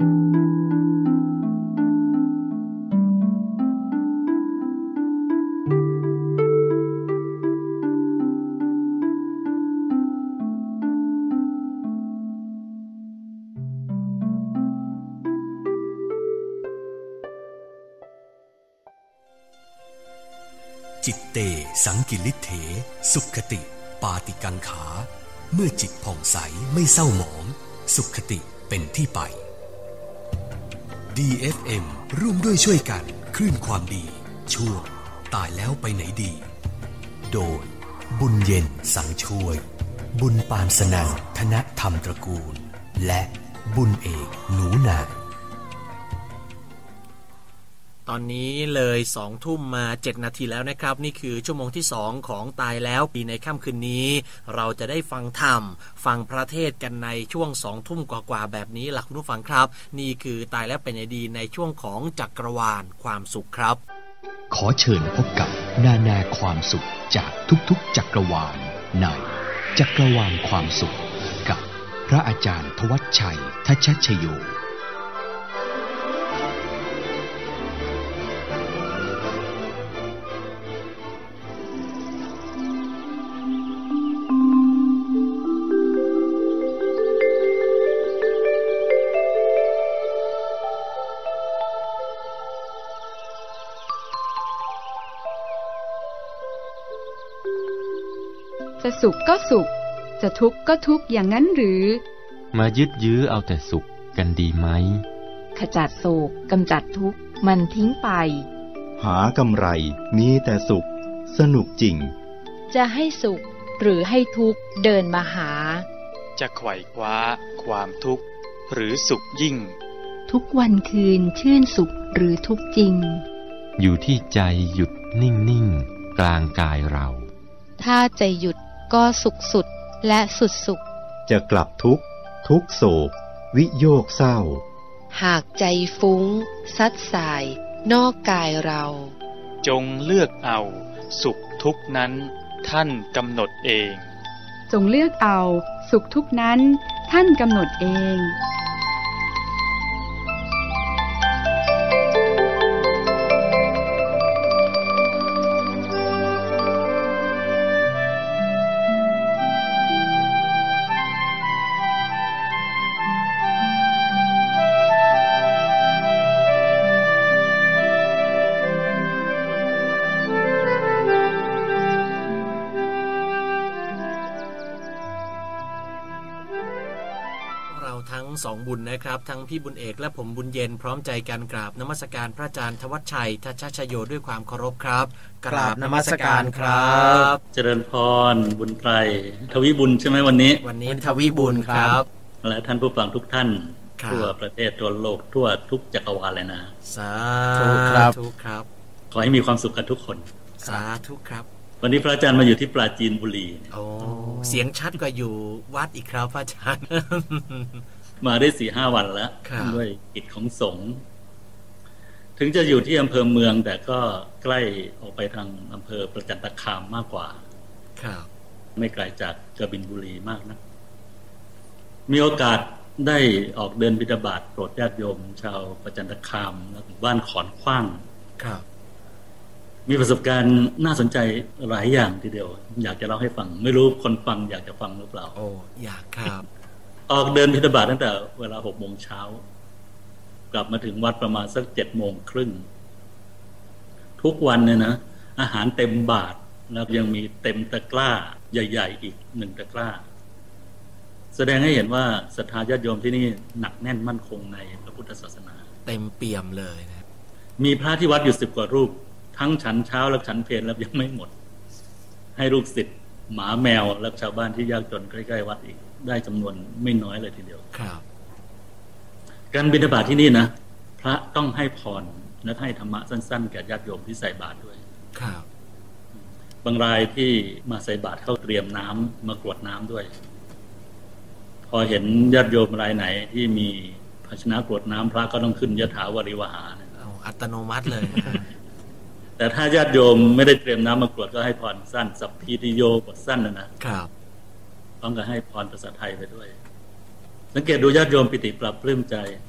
จิตเตสังกิริเถสุขติปาติกังขาเมื่อจิตผ่องใสไม่เศร้าหมองสุขติเป็นที่ไป DFM ร่วมด้วยช่วยกันคลื่นความดีช่วงตายแล้วไปไหนดีโดยบุญเย็นสังช่วยบุญปานสนั่นธนธรรมตระกูลและบุญเอกหนูนาตอนนี้เลย2 ทุ่มมา7 นาทีแล้วนะครับนี่คือชั่วโมงที่2ของตายแล้วปีในค่ำคืนนี้เราจะได้ฟังธรรมฟังพระเทศกันในช่วง2 ทุ่มกว่าๆแบบนี้หลักผู้ฟังครับนี่คือตายแล้วเป็นไงดีในช่วงของจักรวาลความสุขครับขอเชิญพบกับนาความสุขจากทุกๆจักรวาลในจักรวาลความสุขกับพระอาจารย์ธวัชชัยทัชชโยจะสุขก็สุขจะทุกข์ก็ทุกข์อย่างนั้นหรือมายึดยื้อเอาแต่สุขกันดีไหมขจัดโศกกำจัดทุกข์มันทิ้งไปหากำไรมีแต่สุขสนุกจริงจะให้สุขหรือให้ทุกข์เดินมาหาจะไขว่คว้าความทุกข์หรือสุขยิ่งทุกวันคืนชื่นสุขหรือทุกข์จริงอยู่ที่ใจหยุดนิ่งๆกลางกายเราถ้าใจหยุดก็สุขสุดและสุดสุขจะกลับทุกข์ทุกโศกวิโยคเศร้าหากใจฟุ้งซัดสายนอกกายเราจงเลือกเอาสุขทุกข์นั้นท่านกำหนดเองจงเลือกเอาสุขทุกข์นั้นท่านกำหนดเองทั้ง2 บุญนะครับทั้งพี่บุญเอกและผมบุญเย็นพร้อมใจกันกราบนมัสการพระอาจารย์ธวัชชัยทัชชโยด้วยความเคารพครับกราบนมัสการครับเจริญพรบุญไตรทวีบุญใช่ไหมวันนี้ทวีบุญครับและท่านผู้ฟังทุกท่านทั่วประเทศทั่วโลกทั่วทุกจักรวาลเลยนะสาธุครับขอให้มีความสุขกันทุกคนสาธุครับวันนี้พระอาจารย์มาอยู่ที่ปราจีนบุรีโอ้เสียงชัดกว่าอยู่วัดอีกครับพระอาจารย์มาได้ 4-5 วันแล้วด้วยกิจของสงฆ์ถึงจะอยู่ที่อำเภอเมืองแต่ก็ใกล้ออกไปทางอำเภอประจันตคามมากกว่าไม่ไกลจากกบินบุรีมากนะมีโอกาสได้ออกเดินบิณฑบาตโปรดญาติโยมชาวประจันตคามและบ้านขอนขว้างมีประสบการณ์น่าสนใจหลายอย่างทีเดียวอยากจะเล่าให้ฟังไม่รู้คนฟังอยากจะฟังหรือเปล่าโอ้อยากครับออกเดินบิณฑบาตตั้งแต่เวลา 6 โมงเช้า กลับมาถึงวัดประมาณสัก 7 โมงครึ่งทุกวันเนี่ยนะอาหารเต็มบาตรแล้วยังมีเต็มตะกร้าใหญ่ๆอีก1 ตะกร้าแสดงให้เห็นว่าศรัทธาญาติโยมที่นี่หนักแน่นมั่นคงในพระพุทธศาสนาเต็มเปี่ยมเลยนะมีพระที่วัดอยู่10 กว่ารูปทั้งฉันเช้าและฉันเพลแล้วยังไม่หมดให้ลูกศิษย์หมาแมวและชาวบ้านที่ยากจนใกล้ๆวัดอีกได้จำนวนไม่น้อยเลยทีเดียวครับการบิณฑบาตที่นี่นะพระต้องให้พรและให้ธรรมะสั้นๆแก่ญาติโยมที่ใส่บาตรด้วยครับบางรายที่มาใส่บาตรเข้าเตรียมน้ำมากรวดน้ำด้วยพอเห็นญาติโยมรายไหนที่มีภาชนะกรวดน้ำพระก็ต้องขึ้นยถาวริวหาอัตโนมัติเลยแต่ถ้าญาติโยมไม่ได้เตรียมน้ำมากรวดก็ให้พรสั้นสัพพิติโยบทสั้นนะครับต้องการให้พรภาษาไทยไปด้วยสังเกตดูญาติโยมปิติปรับปลื้มใจ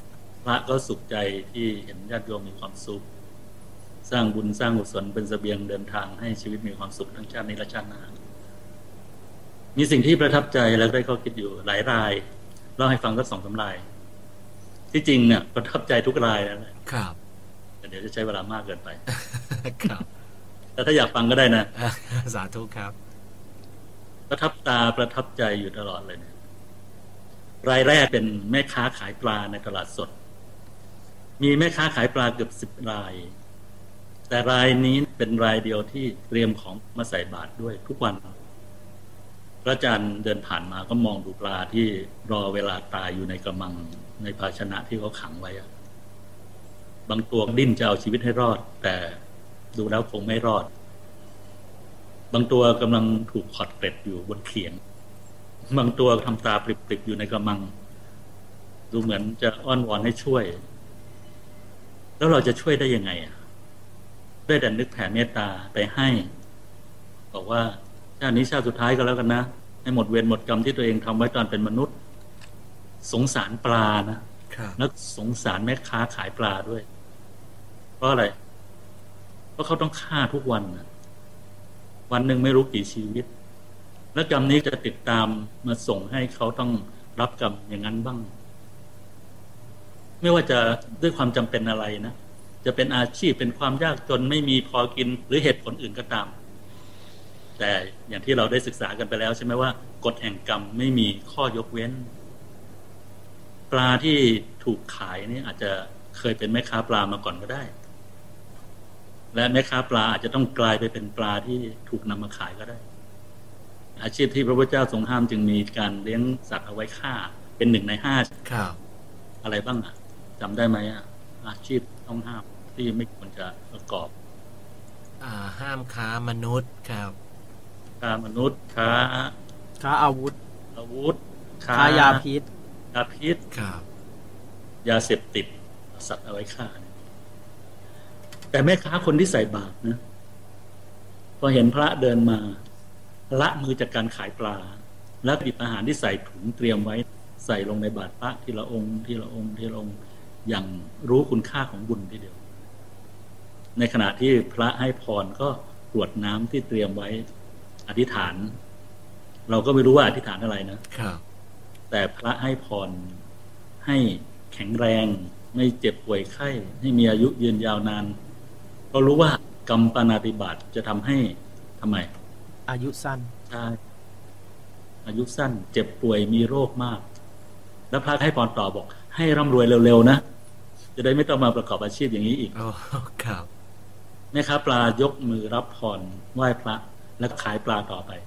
พระก็สุขใจที่เห็นญาติโยมมีความสุขสร้างบุญสร้างกุศลเป็นเสบียงเดินทางให้ชีวิตมีความสุขทั้งชาตินี้และชาติหน้ามีสิ่งที่ประทับใจแล้วได้ข้อคิดอยู่หลายรายเล่าให้ฟังสัก 2-3 รายที่จริงเนี่ยประทับใจทุกรายแล้วครับแต่เดี๋ยวจะใช้เวลามากเกินไปครับแต่ถ้าอยากฟังก็ได้นะสาธุครับประทับตาประทับใจอยู่ตลอดเลยเนี่ยรายแรกเป็นแม่ค้าขายปลาในตลาดสดมีแม่ค้าขายปลาเกือบ10 รายแต่รายนี้เป็นรายเดียวที่เตรียมของมาใส่บาตรด้วยทุกวันพระอาจารย์เดินผ่านมาก็มองดูปลาที่รอเวลาตายอยู่ในกระมังในภาชนะที่เขาขังไว้บางตัวดิ้นจะเอาชีวิตให้รอดแต่ดูแล้วคงไม่รอดบางตัวกำลังถูกขอดเกล็ดอยู่บนเขียงบางตัวทำตาปริบๆอยู่ในกระมังดูเหมือนจะอ้อนวอนให้ช่วยแล้วเราจะช่วยได้ยังไงได้แต่นึกแผ่เมตตาไปให้บอกว่าชาตินี้ชาติสุดท้ายก็แล้วกันนะให้หมดเวรหมดกรรมที่ตัวเองทำไว้ตอนเป็นมนุษย์สงสารปลานะแล้วสงสารแม่ค้าขายปลาด้วยเพราะอะไรเพราะเขาต้องฆ่าทุกวันนะวันหนึ่งไม่รู้กี่ชีวิตและกรรมนี้จะติดตามมาส่งให้เขาต้องรับกรรมอย่างนั้นบ้างไม่ว่าจะด้วยความจำเป็นอะไรนะจะเป็นอาชีพเป็นความยากจนไม่มีพอกินหรือเหตุผลอื่นก็ตามแต่อย่างที่เราได้ศึกษากันไปแล้วใช่ไหมว่ากฎแห่งกรรมไม่มีข้อยกเว้นปลาที่ถูกขายนี่อาจจะเคยเป็นแม่ค้าปลามาก่อนก็ได้และแม่ค้าปลาอาจจะต้องกลายไปเป็นปลาที่ถูกนำมาขายก็ได้อาชีพที่พระพุทธเจ้าทรงห้ามจึงมีการเลี้ยงสัตว์เอาไว้ฆ่าเป็น1 ใน 5 ครับอะไรบ้างจำได้ไหมอาชีพต้องห้ามที่ไม่ควรจะประกอบห้ามค้ามนุษย์ครับค้ามนุษย์ค้าอาวุธค้ายาพิษครับยาเสพติดสัตว์เอาไว้ฆ่าแต่แม่ค้าคนที่ใส่บาตรนะพอเห็นพระเดินมาละมือจากการขายปลาแล้วหยิบอาหารที่ใส่ถุงเตรียมไว้ใส่ลงในบาตรพระทีละองค์ทีละองค์ทีละองค์อย่างรู้คุณค่าของบุญทีเดียวในขณะที่พระให้พรก็กรวดน้ำที่เตรียมไว้อธิษฐานเราก็ไม่รู้ว่าอธิษฐานอะไรนะครับแต่พระให้พรให้แข็งแรงไม่เจ็บป่วยไข้ให้มีอายุยืนยาวนานก็รู้ว่ากรรมปาณาติบาตจะทำให้ทำไมอายุสั้นใช่อายุสั้นเจ็บป่วยมีโรคมากแล้วพระให้พรต่อบอกให้ร่ำรวยเร็วๆนะจะได้ไม่ต้องมาประกอบอาชีพอย่างนี้อีกครับแม่ค้าปลายกมือรับพรไหว้พระแล้วขายปลาต่อไป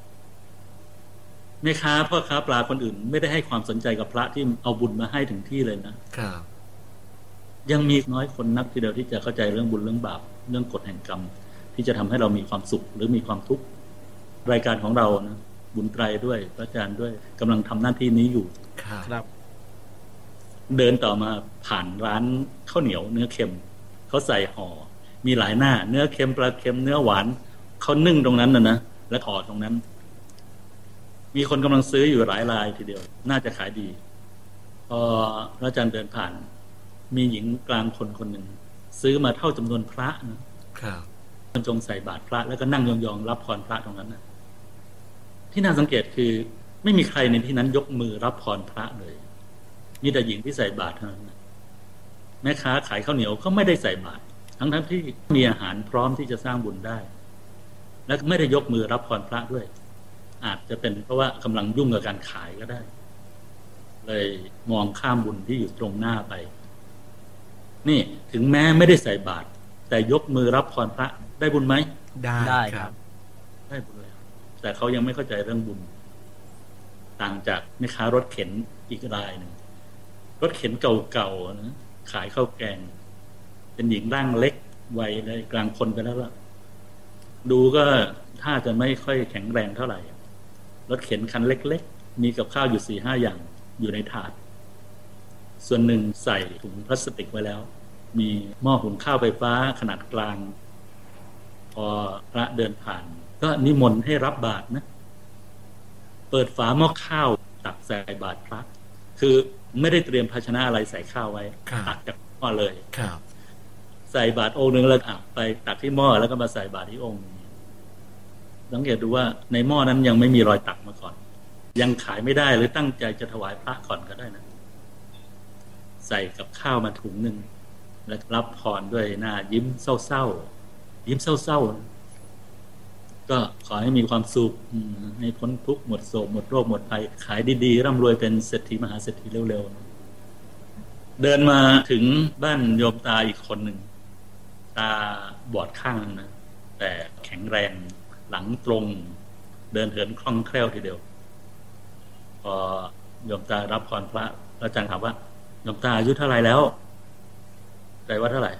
แม่ค้าพ่อค้าปลาคนอื่นไม่ได้ให้ความสนใจกับพระที่เอาบุญมาให้ถึงที่เลยนะครับยังมีน้อยคนนักทีเดียวที่จะเข้าใจเรื่องบุญเรื่องบาปเรื่องกฎแห่งกรรมที่จะทำให้เรามีความสุขหรือมีความทุกข์รายการของเรานะบุญไตรด้วยพระอาจารย์ด้วยกำลังทำหน้าที่นี้อยู่ครับเดินต่อมาผ่านร้านข้าวเหนียวเนื้อเค็มเขาใส่ห่อมีหลายหน้าเนื้อเค็มปลาเค็มเนื้อหวานเขานึ่งตรงนั้นนะและห่อตรงนั้นมีคนกำลังซื้ออยู่หลายรายทีเดียวน่าจะขายดีพอพระอาจารย์เดินผ่านมีหญิงกลางคนหนึ่งซื้อมาเท่าจำนวนพระนะครับบรรจงใส่บาตรพระแล้วก็นั่งยองๆรับพรพระตรงนั้นที่น่าสังเกตคือไม่มีใครในที่นั้นยกมือรับพรพระเลยมีแต่หญิงที่ใส่บาตรเท่านั้นแม่ค้าขายข้าวเหนียวก็ไม่ได้ใส่บาตรทั้งที่มีอาหารพร้อมที่จะสร้างบุญได้และไม่ได้ยกมือรับพรพระด้วยอาจจะเป็นเพราะว่ากำลังยุ่งกับการขายก็ได้เลยมองข้ามบุญที่อยู่ตรงหน้าไปนี่ถึงแม้ไม่ได้ใส่บาตรแต่ยกมือรับพรพระได้บุญไหมได้ครับได้บุญเลยแต่เขายังไม่เข้าใจเรื่องบุญต่างจากแม่ค้ารถเข็นอีกรายหนึ่งรถเข็นเก่าๆนะขายข้าวแกงเป็นหญิงร่างเล็กวัยในกลางคนไปแล้วล่ะดูก็ถ้าจะไม่ค่อยแข็งแรงเท่าไหร่รถเข็นคันเล็กๆมีกับข้าวอยู่ 4-5 อย่างอยู่ในถาดส่วนหนึ่งใส่ถุงพลาสติกไว้แล้วมีหม้อหุงข้าวไฟฟ้าขนาดกลางพอพระเดินผ่านก็นิมนต์ให้รับบาตรนะเปิดฝาหม้อข้าวตักใส่บาตรพระคือไม่ได้เตรียมภาชนะอะไรใส่ข้าวไว้ตักจากหม้อเลยใส่บาตรองค์นึงแล้วไปตักที่หม้อแล้วก็มาใส่บาตรที่องค์สังเกตดูว่าในหม้อนั้นยังไม่มีรอยตักมาก่อนยังขายไม่ได้หรือตั้งใจจะถวายพระก่อนก็ได้นะใส่กับข้าวมาถุงนึงแล้วรับพรด้วยหน้ายิ้มเศร้าๆยิ้มเศร้าๆก็ขอให้มีความสุขให้พ้นทุกข์หมดโศกหมดโรคหมดภัยขายดีๆร่ำรวยเป็นเศรษฐีมหาเศรษฐีเร็วๆเดินมาถึงบ้านโยมตาอีกคนหนึ่งตาบอดข้างนะแต่แข็งแรงหลังตรงเดินเหินคล่องแคล่วทีเดียวพอโยมตารับพรพระอาจารย์ถามว่าโยมตาอายุเท่าไหร่แล้วใจว่าเท่าไหร่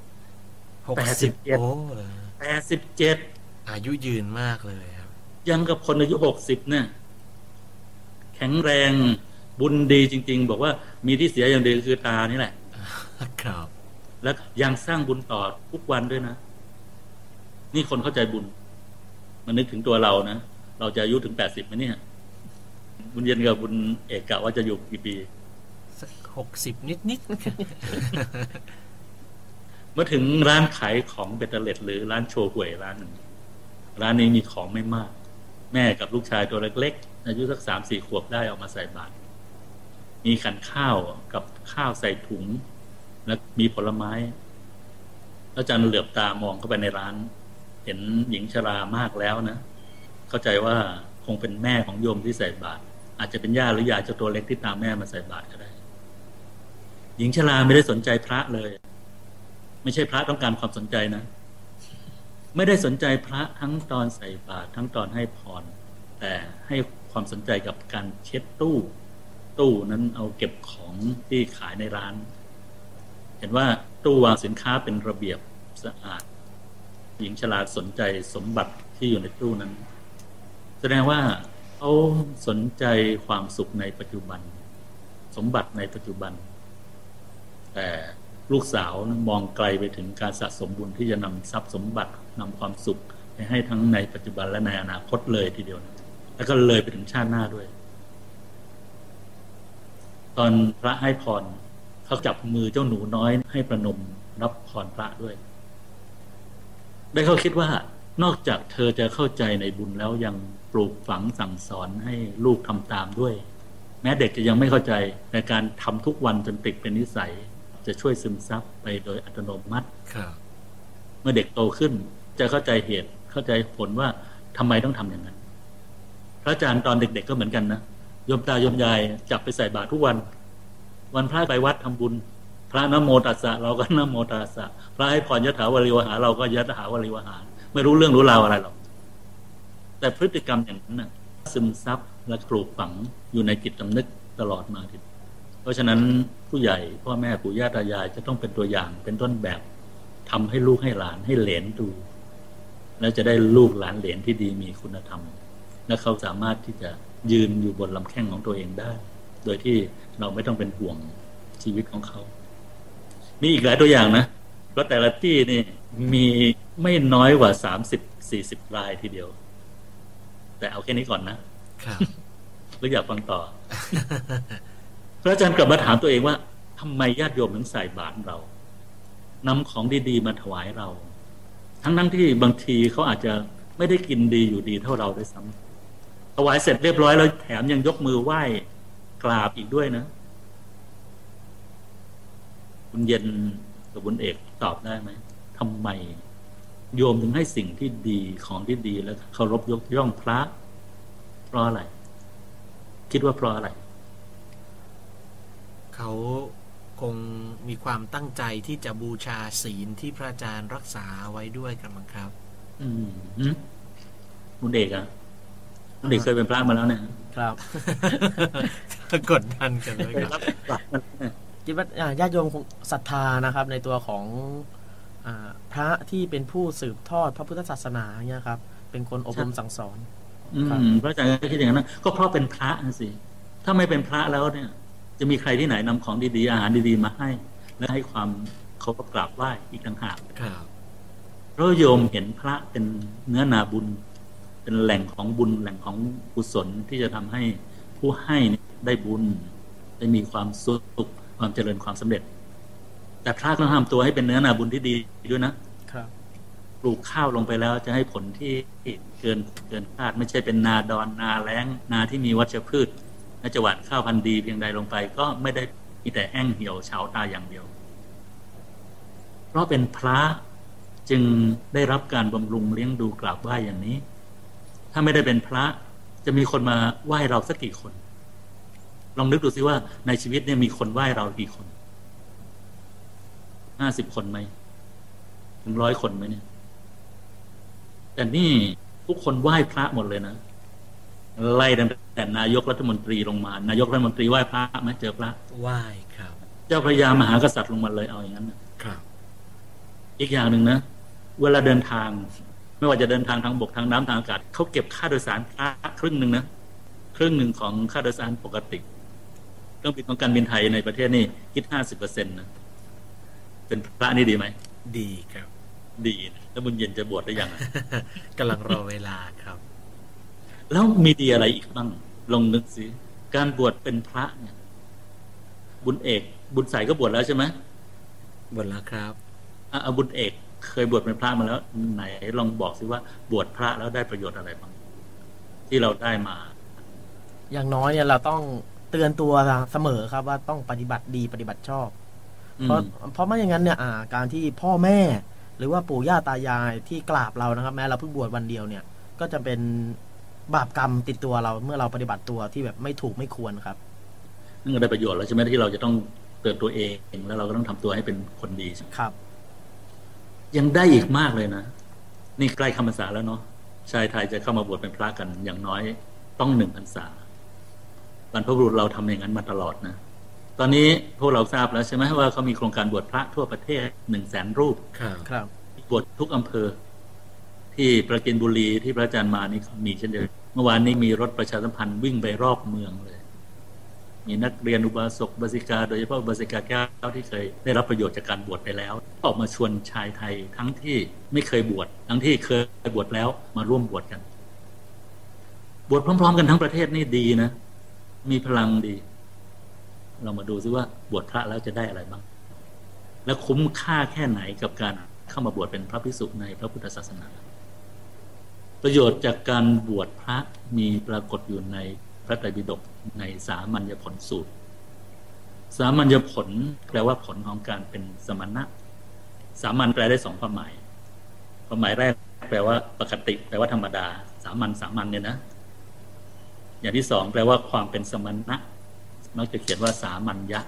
87 อายุยืนมากเลยครับยังกับคนอายุ60เนี่ยแข็งแรงบุญดีจริงๆบอกว่ามีที่เสียอย่างเดียวคือตานี่แหละครับแล้วยังสร้างบุญต่อทุกวันด้วยนะนี่คนเข้าใจบุญมันนึกถึงตัวเรานะเราจะอายุถึง80มั้ยเนี่ยบุญเย็นกับบุญเอกกะว่าจะอยู่กี่ปีสัก60นิดๆเมื่อถึงร้านขายของเบตเตอร์เล็ตหรือร้านโชห่วยร้านนึงร้านนี้มีของไม่มากแม่กับลูกชายตัวเล็กๆอายุสัก 3-4 ขวบได้ออกมาใส่บาตรมีขันข้าวกับข้าวใส่ถุงและมีผลไม้อาจารย์เหลือบตามองเข้าไปในร้านเห็นหญิงชรามากแล้วนะเข้าใจว่าคงเป็นแม่ของโยมที่ใส่บาตรอาจจะเป็นย่าหรือยายเจ้าตัวเล็กที่ตามแม่มาใส่บาตรก็ได้หญิงชราไม่ได้สนใจพระเลยไม่ใช่พระต้องการความสนใจนะไม่ได้สนใจพระทั้งตอนใส่บาตรทั้งตอนให้พรแต่ให้ความสนใจกับการเช็ดตู้นั้นเอาเก็บของที่ขายในร้านเห็นว่าตู้วางสินค้าเป็นระเบียบสะอาดหญิงชราสนใจสมบัติที่อยู่ในตู้นั้นแสดงว่าเขาสนใจความสุขในปัจจุบันสมบัติในปัจจุบันแต่ลูกสาวมองไกลไปถึงการสะสมบุญที่จะนำทรัพย์สมบัตินำความสุขไปให้ทั้งในปัจจุบันและในอนาคตเลยทีเดียวนะแล้วก็เลยไปถึงชาติหน้าด้วยตอนพระให้พรเขาจับมือเจ้าหนูน้อยให้ประนมรับพรพระด้วยได้เขาคิดว่านอกจากเธอจะเข้าใจในบุญแล้วยังปลูกฝังสั่งสอนให้ลูกทำตามด้วยแม้เด็กจะยังไม่เข้าใจในการทำทุกวันจนติดเป็นนิสัยจะช่วยซึมซับไปโดยอัตโนมัติเมื่อเด็กโตขึ้นจะเข้าใจเหตุเข้าใจผลว่าทำไมต้องทำอย่างนั้นพระอาจารย์ตอนเด็กๆก็เหมือนกันนะโยมตาโยมยายจับไปใส่บาตรทุกวันวันพระไปวัดทำบุญพระนะโมตัสสะเราก็นะโมตัสสะพระให้พรยะถาวริวหาเราก็ยะถาวริวหาไม่รู้เรื่องรู้ราวอะไรหรอกแต่พฤติกรรมอย่างนั้นน่ะซึมซับและปลูกฝังอยู่ในจิตสำนึกตลอดมาทีเพราะฉะนั้นผู้ใหญ่พ่อแม่ปู่ย่าตายายจะต้องเป็นตัวอย่างเป็นต้นแบบทำให้ลูกให้หลานให้เหลนดูแล้วจะได้ลูกหลานเหลนที่ดีมีคุณธรรมและเขาสามารถที่จะยืนอยู่บนลำแข้งของตัวเองได้โดยที่เราไม่ต้องเป็นห่วงชีวิตของเขามีอีกหลายตัวอย่างนะเพราะแต่ละที่นี่มีไม่น้อยกว่า 30-40 รายทีเดียวแต่เอาแค่นี้ก่อนนะครับหรืออยากฟังต่อ พระอาจารย์กลับมาถามตัวเองว่าทำไมญาติโยมถึงใส่บาตรเรานำของดีๆมาถวายเราทั้งที่บางทีเขาอาจจะไม่ได้กินดีอยู่ดีเท่าเราด้วยซ้ำถวายเสร็จเรียบร้อยแล้วแถมยังยกมือไหว้กราบอีกด้วยนะคุณเย็นกับคุณเอกตอบได้ไหมทำไมโยมถึงให้สิ่งที่ดีของที่ดีแล้วเคารพยกย่องพระเพราะอะไรคิดว่าเพราะอะไรเขาคงมีความตั้งใจที่จะบูชาศีลที่พระอาจารย์รักษาไว้ด้วยกันมั้งครับคุณเอกอ่ะคุณเอกเคยเป็นพระมาแล้วเนี่ยครับกดดันกันเลยครับคิดว่าญาติโยมคงศรัทธานะครับในตัวของพระที่เป็นผู้สืบทอดพระพุทธศาสนาเนี่ยครับเป็นคนอบรมสั่งสอนพระอาจารย์คิดอย่างนั้นก็เพราะเป็นพระนะสิถ้าไม่เป็นพระแล้วเนี่ยจะมีใครที่ไหนนำของดีๆอาหารดีๆมาให้และให้ความเขาก็กราบไหว้อีกต่างหากเพราะโยมเห็นพระเป็นเนื้อนาบุญเป็นแหล่งของบุญแหล่งของกุศลที่จะทำให้ผู้ให้ได้บุญได้มีความสุขความเจริญความสำเร็จแต่พระต้องทำตัวให้เป็นเนื้อนาบุญที่ดีด้วยนะครับปลูกข้าวลงไปแล้วจะให้ผลที่เกินคาดไม่ใช่เป็นนาดอนนาแล้งนาที่มีวัชพืชและจะหว่านข้าวพันธุ์ดีเพียงใดลงไปก็ไม่ได้มีแต่แห้งเหี่ยวเฉาตายอย่างเดียวเพราะเป็นพระจึงได้รับการบำรุงเลี้ยงดูกราบไหว้อย่างนี้ถ้าไม่ได้เป็นพระจะมีคนมาไหว้เราสักกี่คนลองนึกดูสิว่าในชีวิตเนี่ยมีคนไหว้เรากี่คน50 คนไหมถึง100 คนไหมเนี่ยแต่นี่ทุกคนไหว้พระหมดเลยนะไล่ตั้งแต่นายกรัฐมนตรีลงมานายกรัฐมนตรีไหว้พระไหมเจอพระไหว้ครับเจ้าพระยามหากษัตริย์ลงมาเลยเอาอย่างนั้นครับอีกอย่างหนึ่งนะเวลาเดินทางไม่ว่าจะเดินทางทางบกทางน้ำทางอากาศเขาเก็บค่าโดยสารพระครึ่งหนึ่งนะครึ่งหนึ่งของค่าโดยสารปกติเครื่องบินของการบินไทยในประเทศนี่คิด 50% นะเป็นพระนี่ดีไหมดีครับดีนะแล้วบุญเย็นจะบวชได้ยังกำลังรอเวลาครับแล้วมีดีอะไรอีกบ้างลองนึกสิการบวชเป็นพระเนี่ยบุญเอกบุญใสก็บวชแล้วใช่ไหมบวชแล้วครับบุญเอกเคยบวชเป็นพระมาแล้วไหนลองบอกสิว่าบวชพระแล้วได้ประโยชน์อะไรบ้างที่เราได้มาอย่างน้อยเนี่ยเราต้องเตือนตัวเสมอครับว่าต้องปฏิบัติดีปฏิบัติชอบเพราะไม่อย่างนั้นเนี่ยการที่พ่อแม่หรือว่าปู่ย่าตายายที่กราบเรานะครับแม้เราเพิ่งบวชวันเดียวเนี่ยก็จะเป็นบาปกรรมติดตัวเราเมื่อเราปฏิบัติตัวที่แบบไม่ถูกไม่ควรครับนั่นก็ได้ประโยชน์แล้วใช่ไหมที่เราจะต้องเตือนตัวเองแล้วเราก็ต้องทำตัวให้เป็นคนดีครับยังได้อีกมากเลยนะนี่ใกล้เข้าพรรษาแล้วเนาะชายไทยจะเข้ามาบวชเป็นพระกันอย่างน้อยต้อง1 พรรษาบรรพบุรุษเราทำอย่างนั้นมาตลอดนะตอนนี้พวกเราทราบแล้วใช่ไหมว่าเขามีโครงการบวชพระทั่วประเทศ100,000 รูปครับบวชทุกอำเภอที่ปราจีนบุรีที่พระอาจารย์มานี่มีเช่นเดียวเมื่อวานนี้มีรถประชาสัมพันธ์วิ่งไปรอบเมืองเลยมีนักเรียนอุบาสกอุบาสิกาโดยเฉพาะอุบาสิกาแก้วที่เคยได้รับประโยชน์จากการบวชไปแล้วออกมาชวนชายไทยทั้งที่ไม่เคยบวชทั้งที่เคยบวชแล้วมาร่วมบวชกันบวชพร้อมๆกันทั้งประเทศนี่ดีนะมีพลังดีเรามาดูซิว่าบวชพระแล้วจะได้อะไรบ้างและคุ้มค่าแค่ไหนกับการเข้ามาบวชเป็นพระภิกษุในพระพุทธศาสนาประโยชน์จากการบวชพระมีปรากฏอยู่ในพระไตรปิฎกในสามัญญผลสูตรสามัญญผลแปลว่าผลของการเป็นสมณะสามัญแปลได้2 ความหมายความหมายแรกแปลว่าปกติแปลว่าธรรมดาสามัญเนี่ยนะอย่างที่2แปลว่าความเป็นสมณะมักจะเขียนว่าสามัญญะ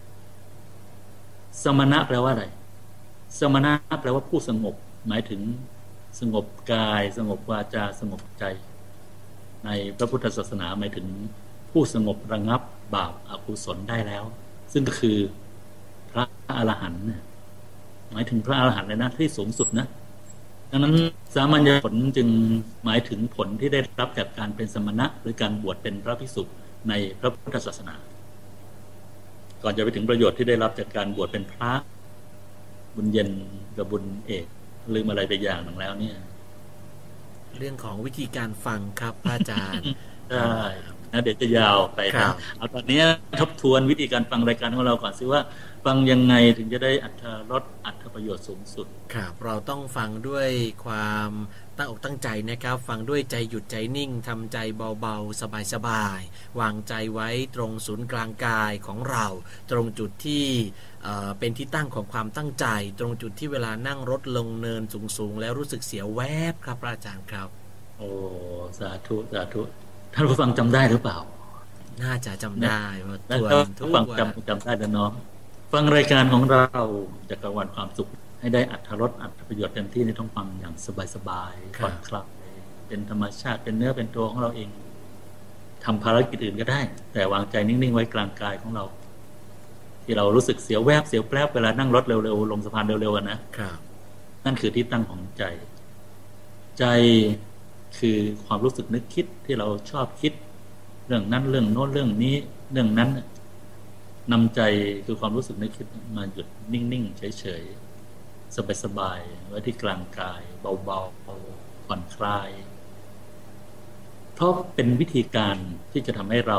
สมณะแปลว่าอะไรสมณะแปลว่าผู้สงบหมายถึงสงบกายสงบวาจาสงบใจในพระพุทธศาสนาหมายถึงผู้สงบระงับบาปอกุศลได้แล้วซึ่งก็คือพระอรหันต์หมายถึงพระอรหันต์เลยนะที่สูงสุดนะดังนั้นสามัญญผลจึงหมายถึงผลที่ได้รับจากการเป็นสมณะหรือการบวชเป็นพระภิกษุในพระพุทธศาสนาก่อนจะไปถึงประโยชน์ที่ได้รับจากการบวชเป็นพระบุญเย็นกับบุญเอกลืมอะไรไปอย่างหนึ่งแล้วเนี่ยเรื่องของวิธีการฟังครับอาจารย์ใช่นะเดี๋ยวจะยาวไปนะเอาตอนนี้ทบทวนวิธีการฟังรายการของเราก่อนสิว่าฟังยังไงถึงจะได้อรรถรสอรรถประโยชน์สูงสุดครับเราต้องฟังด้วยความตั้งอกตั้งใจนะครับฟังด้วยใจหยุดใจนิ่งทำใจเบาๆสบายๆวางใจไว้ตรงศูนย์กลางกายของเราตรงจุดที่เป็นที่ตั้งของความตั้งใจตรงจุดที่เวลานั่งรถลงเนินสูงๆแล้วรู้สึกเสียวแวบครับอาจารย์ครับโอ้สาธุสาธุท่านผู้ฟังจำได้หรือเปล่าน่าจะจำได้ว่าทุกฟังจำได้แล้วเนาะฟังรายการของเราจักรวาลความสุขให้ได้อรรถรสอรรถประโยชน์เต็มที่ในท้องฟังอย่างสบายๆผ่อนคลายเป็นธรรมชาติเป็นเนื้อเป็นตัวของเราเองทำภารกิจอื่นก็ได้แต่วางใจนิ่งๆไว้กลางกายของเราที่เรารู้สึกเสียวแวบเสียวแปรบเวลานั่งรถเร็วๆลงสะพานเร็วๆนะครับนั่นคือที่ตั้งของใจใจคือความรู้สึกนึกคิดที่เราชอบคิดเรื่องนั้นเรื่องโน้นเรื่องนี้เรื่องนั้นนำใจคือความรู้สึกนึกคิดมาหยุดนิ่งๆเฉยๆสบายๆไว้ที่กลางกายเบาๆผ่อนคลายเพราะเป็นวิธีการที่จะทำให้เรา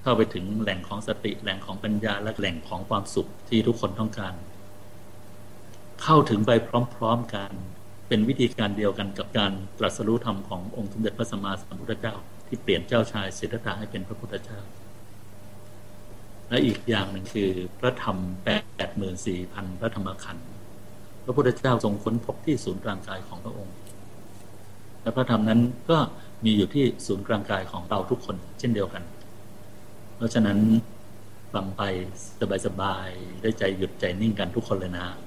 เข้าไปถึงแหล่งของสติแหล่งของปัญญาและแหล่งของความสุขที่ทุกคนต้องการเข้าถึงไปพร้อมๆกันเป็นวิธีการเดียวกันกับการตรัสรู้ธรรมขององค์สมเด็จพระสัมมาสัมพุทธเจ้าที่เปลี่ยนเจ้าชายสิทธัตถะให้เป็นพระพุทธเจ้าและอีกอย่างหนึ่งคือพระธรรม 84,000 พระธรรมขันธ์พระพุทธเจ้าทรงค้นพบที่ศูนย์กลางกายของพระองค์และพระธรรมนั้นก็มีอยู่ที่ศูนย์กลางกายของเราทุกคนเช่นเดียวกันเพราะฉะนั้นฟังไปสบายๆได้ใจหยุดใจนิ่งกันทุกคนเลยนะ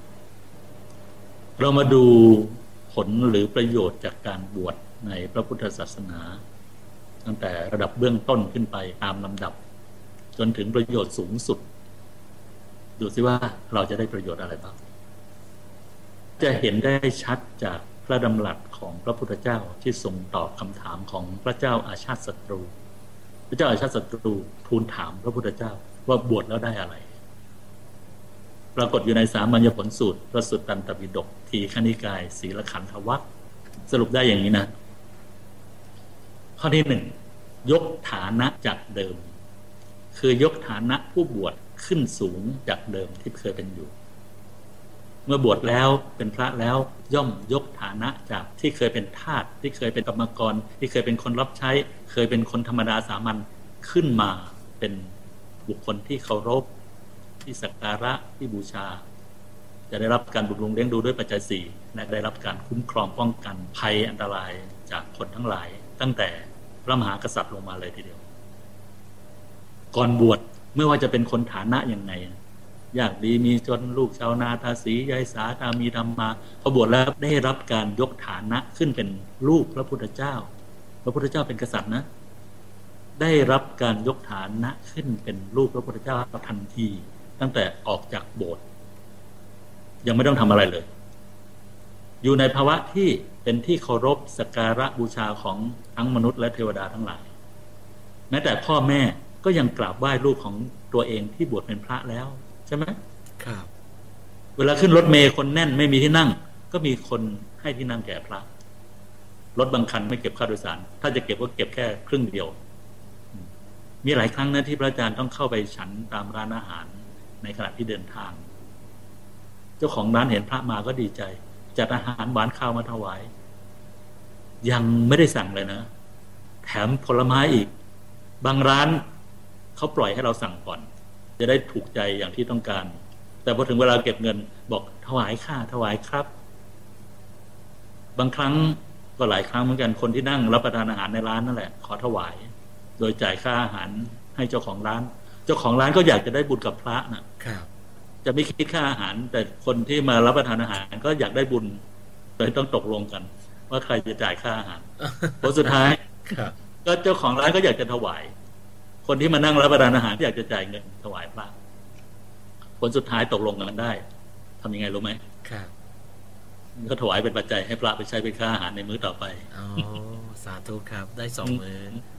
เรามาดูผลหรือประโยชน์จากการบวชในพระพุทธศาสนาตั้งแต่ระดับเบื้องต้นขึ้นไปตามลำดับจนถึงประโยชน์สูงสุดดูสิว่าเราจะได้ประโยชน์อะไรบ้างจะเห็นได้ชัดจากพระดำรัสของพระพุทธเจ้าที่ทรงตอบคำถามของพระเจ้าอาชาติศัตรูพระเจ้าอาชาติศัตรูทูลถามพระพุทธเจ้าว่าบวชแล้วได้อะไรปรากฏอยู่ในสามัญญผลสูตรพระสุตตันตปิฎกทีฆนิกายศีลขันธวรรคสรุปได้อย่างนี้นะข้อที่ 1ยกฐานะจากเดิมคือยกฐานะผู้บวชขึ้นสูงจากเดิมที่เคยเป็นอยู่เมื่อบวชแล้วเป็นพระแล้วย่อมยกฐานะจากที่เคยเป็นทาสที่เคยเป็นกรรมกรที่เคยเป็นคนรับใช้เคยเป็นคนธรรมดาสามัญขึ้นมาเป็นบุคคลที่เคารพที่สักการะที่บูชาจะได้รับการบำรุงเลี้ยงดูด้วยปัจจัย4และได้รับการคุ้มครองป้องกันภัยอันตรายจากคนทั้งหลายตั้งแต่พระมหากษัตริย์ลงมาเลยทีเดียวก่อนบวชไม่ว่าจะเป็นคนฐานะอย่างไงยากดีมีจนลูกชาวนาทาสียายสาตามีธรรมมาพอบวชแล้วได้รับการยกฐานะขึ้นเป็นลูกพระพุทธเจ้าพระพุทธเจ้าเป็นกษัตริย์นะได้รับการยกฐานะขึ้นเป็นลูกพระพุทธเจ้าทันทีตั้งแต่ออกจากโบสถ์ยังไม่ต้องทำอะไรเลยอยู่ในภาวะที่เป็นที่เคารพสักการะบูชาของทั้งมนุษย์และเทวดาทั้งหลายแม้แต่พ่อแม่ก็ยังกราบไหว้ลูกของตัวเองที่บวชเป็นพระแล้วใช่ไหมครับเวลาขึ้นรถเมล์คนแน่นไม่มีที่นั่งก็มีคนให้ที่นั่งแก่พระรถบางคันไม่เก็บค่าโดยสารถ้าจะเก็บก็เก็บแค่ครึ่งเดียวมีหลายครั้งนะที่พระอาจารย์ต้องเข้าไปฉันตามร้านอาหารในขณะที่เดินทางเจ้าของร้านเห็นพระมาก็ดีใจจัดอาหารหวานข้าวมาถวายยังไม่ได้สั่งเลยนะแถมผลไม้อีกบางร้านเขาปล่อยให้เราสั่งก่อนจะได้ถูกใจอย่างที่ต้องการแต่พอถึงเวลาเก็บเงินบอกถวายค่ะถวายครับบางครั้งก็หลายครั้งเหมือนกันคนที่นั่งรับประทานอาหารในร้านนั่นแหละขอถวายโดยจ่ายค่าอาหารให้เจ้าของร้านเจ้าของร้านก็อยากจะได้บุญกับพระนะครับจะไม่คิดค่าอาหารแต่คนที่มารับประทานอาหารก็อยากได้บุญเลยต้องตกลงกันว่าใครจะจ่ายค่าอาหารผลสุดท้ายก็เจ้าของร้านก็อยากจะถวายคนที่มานั่งรับประทานอาหารอยากจะจ่ายเงินถวายพระผลสุดท้ายตกลงกันได้ทำยังไงรู้ไหมครับก็ถวายเป็นปัจจัยให้พระไปใช้เป็นค่าอาหารในมื้อต่อไปอ๋อสาธุครับได้2 มื้อ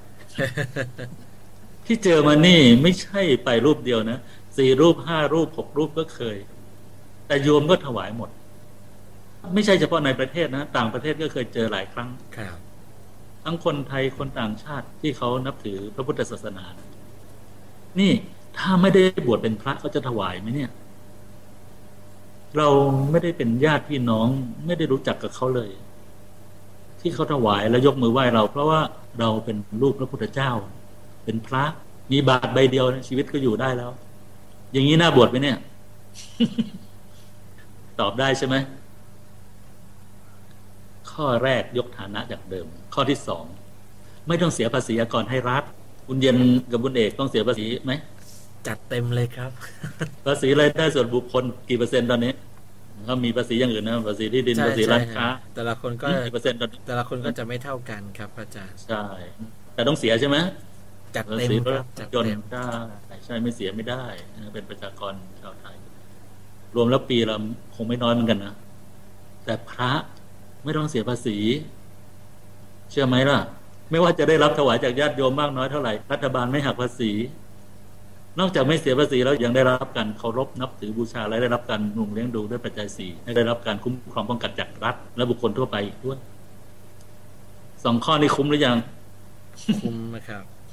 ที่เจอมานี่ไม่ใช่ไปรูปเดียวนะ4 รูป5 รูป6 รูปก็เคยแต่โยมก็ถวายหมดไม่ใช่เฉพาะในประเทศนะต่างประเทศก็เคยเจอหลายครั้งครับทั้งคนไทยคนต่างชาติที่เขานับถือพระพุทธศาสนานี่ถ้าไม่ได้บวชเป็นพระเขาจะถวายไหมเนี่ยเราไม่ได้เป็นญาติพี่น้องไม่ได้รู้จักกับเขาเลยที่เขาถวายแล้วยกมือไหว้เราเพราะว่าเราเป็นลูกพระพุทธเจ้าเป็นพระมีบาตรใบเดียวชีวิตก็อยู่ได้แล้วอย่างนี้น่าบวชไหมเนี่ย ตอบได้ใช่ไหมข้อแรกยกฐานะจากเดิมข้อที่2ไม่ต้องเสียภาษีอากรให้รัฐบุญเย็นกับบุญเอกต้องเสียภาษีไหมจัดเต็มเลยครับภาษีรายได้ส่วนบุคคลกี่เปอร์เซ็นต์ตอนนี้ถ้ามีภาษีอย่างอื่นนะภาษีที่ดินภาษีร้านค้าแต่ละคนก็กี่เปอร์เซ็นต์แต่ละคนก็จะไม่เท่ากันครับอาจารย์ใช่แต่ต้องเสียใช่ไหมจัดเต็มครับจัดเต็มได้ใช่ไม่เสียไม่ได้เป็นประชากรชาวไทยรวมแล้วปีละคงไม่น้อยเหมือนกันนะแต่พระไม่ต้องเสียภาษีเชื่อไหมล่ะไม่ว่าจะได้รับถวายจากญาติโยมมากน้อยเท่าไหร่รัฐบาลไม่หักภาษีนอกจากไม่เสียภาษีแล้วยังได้รับการเคารพนับถือบูชาและได้รับการบำรุงเลี้ยงดูด้วยปัจจัย4ได้รับการคุ้มครองป้องกันจากรัฐและบุคคลทั่วไปอีกด้วย2 ข้อนี้คุ้มหรือยังคุ้มนะครับ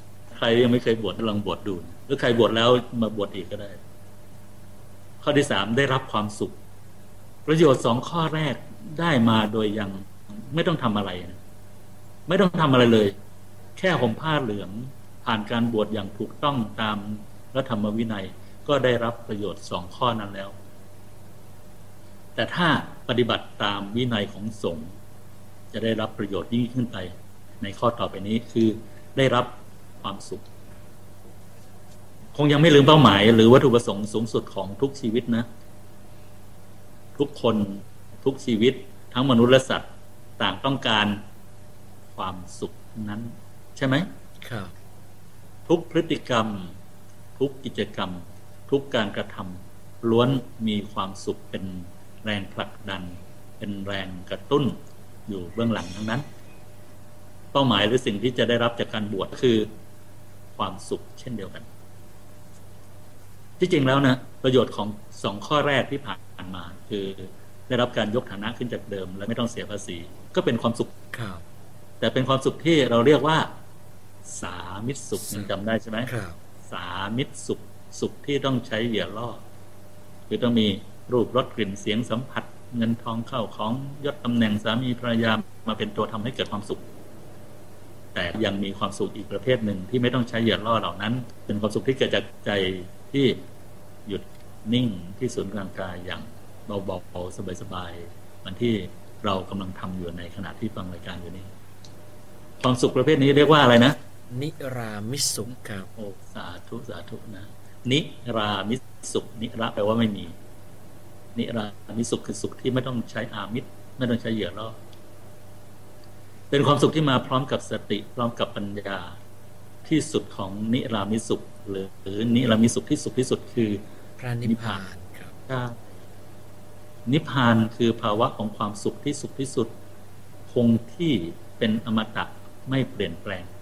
รยังไม่เคยบวชลองบวชดูหรือใครบวชแล้วมาบวชอีกก็ได้ข้อที่3ได้รับความสุขประโยชน์2ข้อแรกได้มาโดยยังไม่ต้องทำอะไรนะไม่ต้องทำอะไรเลยแค่ห่มผ้าเหลืองผ่านการบวชอย่างถูกต้องตามพระธรรมวินัยก็ได้รับประโยชน์2ข้อนั้นแล้วแต่ถ้าปฏิบัติตามวินัยของสงฆ์จะได้รับประโยชน์ยิ่งขึ้นไปในข้อต่อไปนี้คือได้รับความสุขคงยังไม่ลืมเป้าหมายหรือวัตถุประสงค์สูงสุดของทุกชีวิตนะทุกคนทุกชีวิตทั้งมนุษย์และสัตว์ต่างต้องการความสุขนั้นใช่ไหมครับทุกพฤติกรรมทุกกิจกรรมทุกการกระทำล้วนมีความสุขเป็นแรงผลักดันเป็นแรงกระตุ้นอยู่เบื้องหลังทั้งนั้นเป้าหมายหรือสิ่งที่จะได้รับจากการบวชคือความสุขเช่นเดียวกันที่จริงแล้วนะประโยชน์ของ2ข้อแรกที่ผ่านมาคือได้รับการยกฐานะขึ้นจากเดิมและไม่ต้องเสียภาษีก็เป็นความสุขแต่เป็นความสุขที่เราเรียกว่าสามิตสุขจำได้ใช่ไหมสามิตสุขสุขที่ต้องใช้เหยื่อล่อคือต้องมีรูปรสกลิ่นเสียงสัมผัสเงินทองเข้าของยศตำแหน่งสามีภรรยามาเป็นตัวทำให้เกิดความสุขแต่ยังมีความสุขอีกประเภทหนึ่งที่ไม่ต้องใช้เหยื่อล่อเหล่านั้นเป็นความสุขที่เกิดจากใจที่หยุดนิ่งที่ศูนย์กลางกายอย่างเบาๆสบายๆเหมือนที่เรากำลังทำอยู่ในขณะที่ฟังรายการอยู่นี่ความสุขประเภทนี้เรียกว่าอะไรนะนิรามิตสุขครับโอ้สาธุสาธุนะนิรามิตสุขนิระแปลว่าไม่มีนิรามิตสุขคือสุขที่ไม่ต้องใช้อามิตรไม่ต้องใช้เหยื่อล่อเป็นความสุขที่มาพร้อมกับสติพร้อมกับปัญญาที่สุดของนิรามิตสุขหรือนิรามิตสุขที่สุขที่สุดคือพระนิพพานครับนิพพานคือภาวะของความสุขที่สุขที่สุดคงที่เป็นอมตะไม่เปลี่ยนแปลง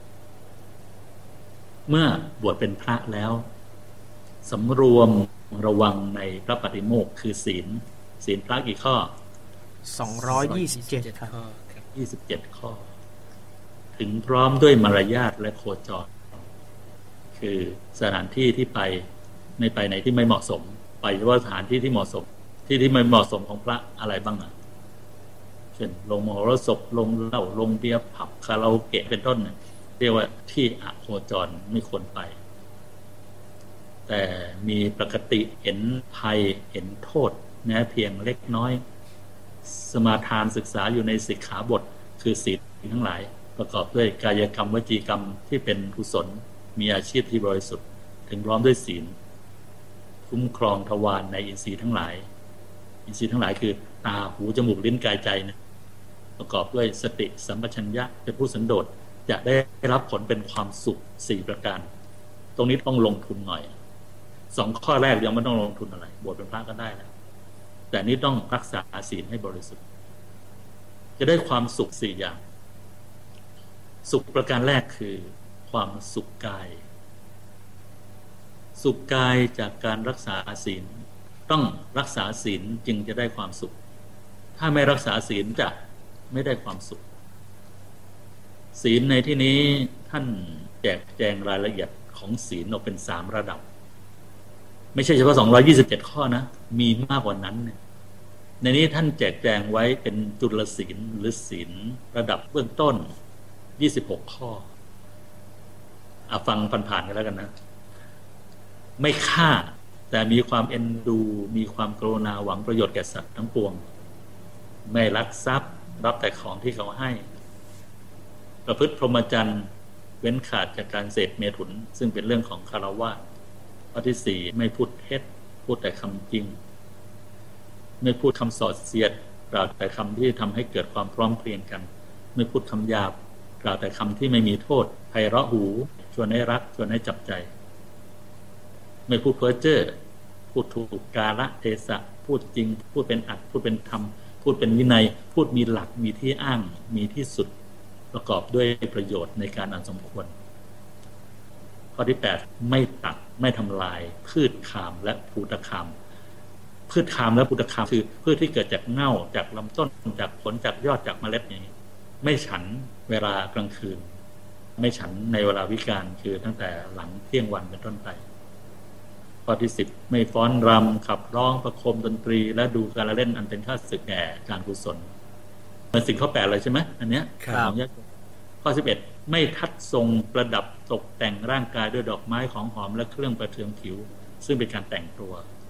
เมื่อบวชเป็นพระแล้วสำรวมระวังในพระปฏิโมกข์คือศีลพระกี่ข้อ 227ข้อ 27ข้อถึงพร้อมด้วยมารยาทและโคจรคือสถานที่ที่ไปไม่ไปไหนที่ไม่เหมาะสมไปเฉพาะสถานที่ที่เหมาะสมที่ไม่เหมาะสมของพระอะไรบ้างเช่นโรงมหรสพโรงเหล้าโรงเบียร์ผับคาราโอเกะเป็นต้นเรียกว่าที่อโคจรไม่ควรไปแต่มีปกติเห็นภัยเห็นโทษแม้เพียงเล็กน้อยสมาทานศึกษาอยู่ในสิกขาบทคือศีลทั้งหลายประกอบด้วยกายกรรมวจีกรรมที่เป็นกุศลมีอาชีพที่บริสุทธิ์ถึงพร้อมด้วยศีลคุ้มครองทวารในอินทรีย์ทั้งหลายอินทรีย์ทั้งหลายคือตาหูจมูกลิ้นกายใจนะประกอบด้วยสติสัมปชัญญะเป็นผู้สันโดษจะได้รับผลเป็นความสุข4ประการตรงนี้ต้องลงทุนหน่อย2ข้อแรกยังไม่ต้องลงทุนอะไรบวชเป็นพระก็ได้แล้วแต่นี้ต้องรักษาศีลให้บริสุทธิ์จะได้ความสุข4อย่างสุขประการแรกคือความสุขกายสุขกายจากการรักษาศีลต้องรักษาศีลจึงจะได้ความสุขถ้าไม่รักษาศีลจะไม่ได้ความสุขศีลในที่นี้ท่านแจกแจงรายละเอียดของศีลออกเป็น3ระดับไม่ใช่เฉพาะ227ข้อนะมีมากกว่านั้นเนี่ยในนี้ท่านแจกแจงไว้เป็นจุลศีลหรือศีลระดับเบื้องต้น26ข้อฟังผ่านๆกันแล้วกันนะไม่ฆ่าแต่มีความเอ็นดูมีความกรุณาหวังประโยชน์แก่สัตว์ทั้งปวงไม่ลักทรัพย์รับแต่ของที่เขาให้ประพฤติพรหมจรรย์เว้นขาดจากการเสพเมถุนซึ่งเป็นเรื่องของคฤหัสถ์ข้อที่4ไม่พูดเท็จพูดแต่คำจริงไม่พูดคำส่อเสียดกล่าวแต่คำที่ทำให้เกิดความพร้อมเพรียงกันไม่พูดคำหยาบกล่าวแต่คำที่ไม่มีโทษไพเราะหูชวนให้รักชวนให้จับใจไม่พูดเพ้อเจ้อพูดถูกกาลเทศะพูดจริงพูดเป็นอัตพูดเป็นธรรมพูดเป็นวินัยพูดมีหลักมีที่อ้างมีที่สุดประกอบด้วยประโยชน์ในการอันสมควรข้อที่8ไม่ตัดไม่ทำลายพืชคามและภูตคามพืชคามและภูตคามคือพืชที่เกิดจากเง่าจากลำต้นจากผลจากยอดจากเมล็ดอย่างนี้ไม่ฉันเวลากลางคืนไม่ฉันในเวลาวิกาลคือตั้งแต่หลังเที่ยงวันเป็นต้นไปข้อที่10ไม่ฟ้อนรำขับร้องประโคมดนตรีและดูการละเล่นอันเป็นข้าศึกแก่การกุศลเป็นสิ่งข้อ8เลยใช่ไหมอันเนี้ยของข้อ11ไม่ทัดทรงประดับตกแต่งร่างกายด้วยดอกไม้ของหอมและเครื่องประเทืองผิวซึ่งเป็นการแต่งตัว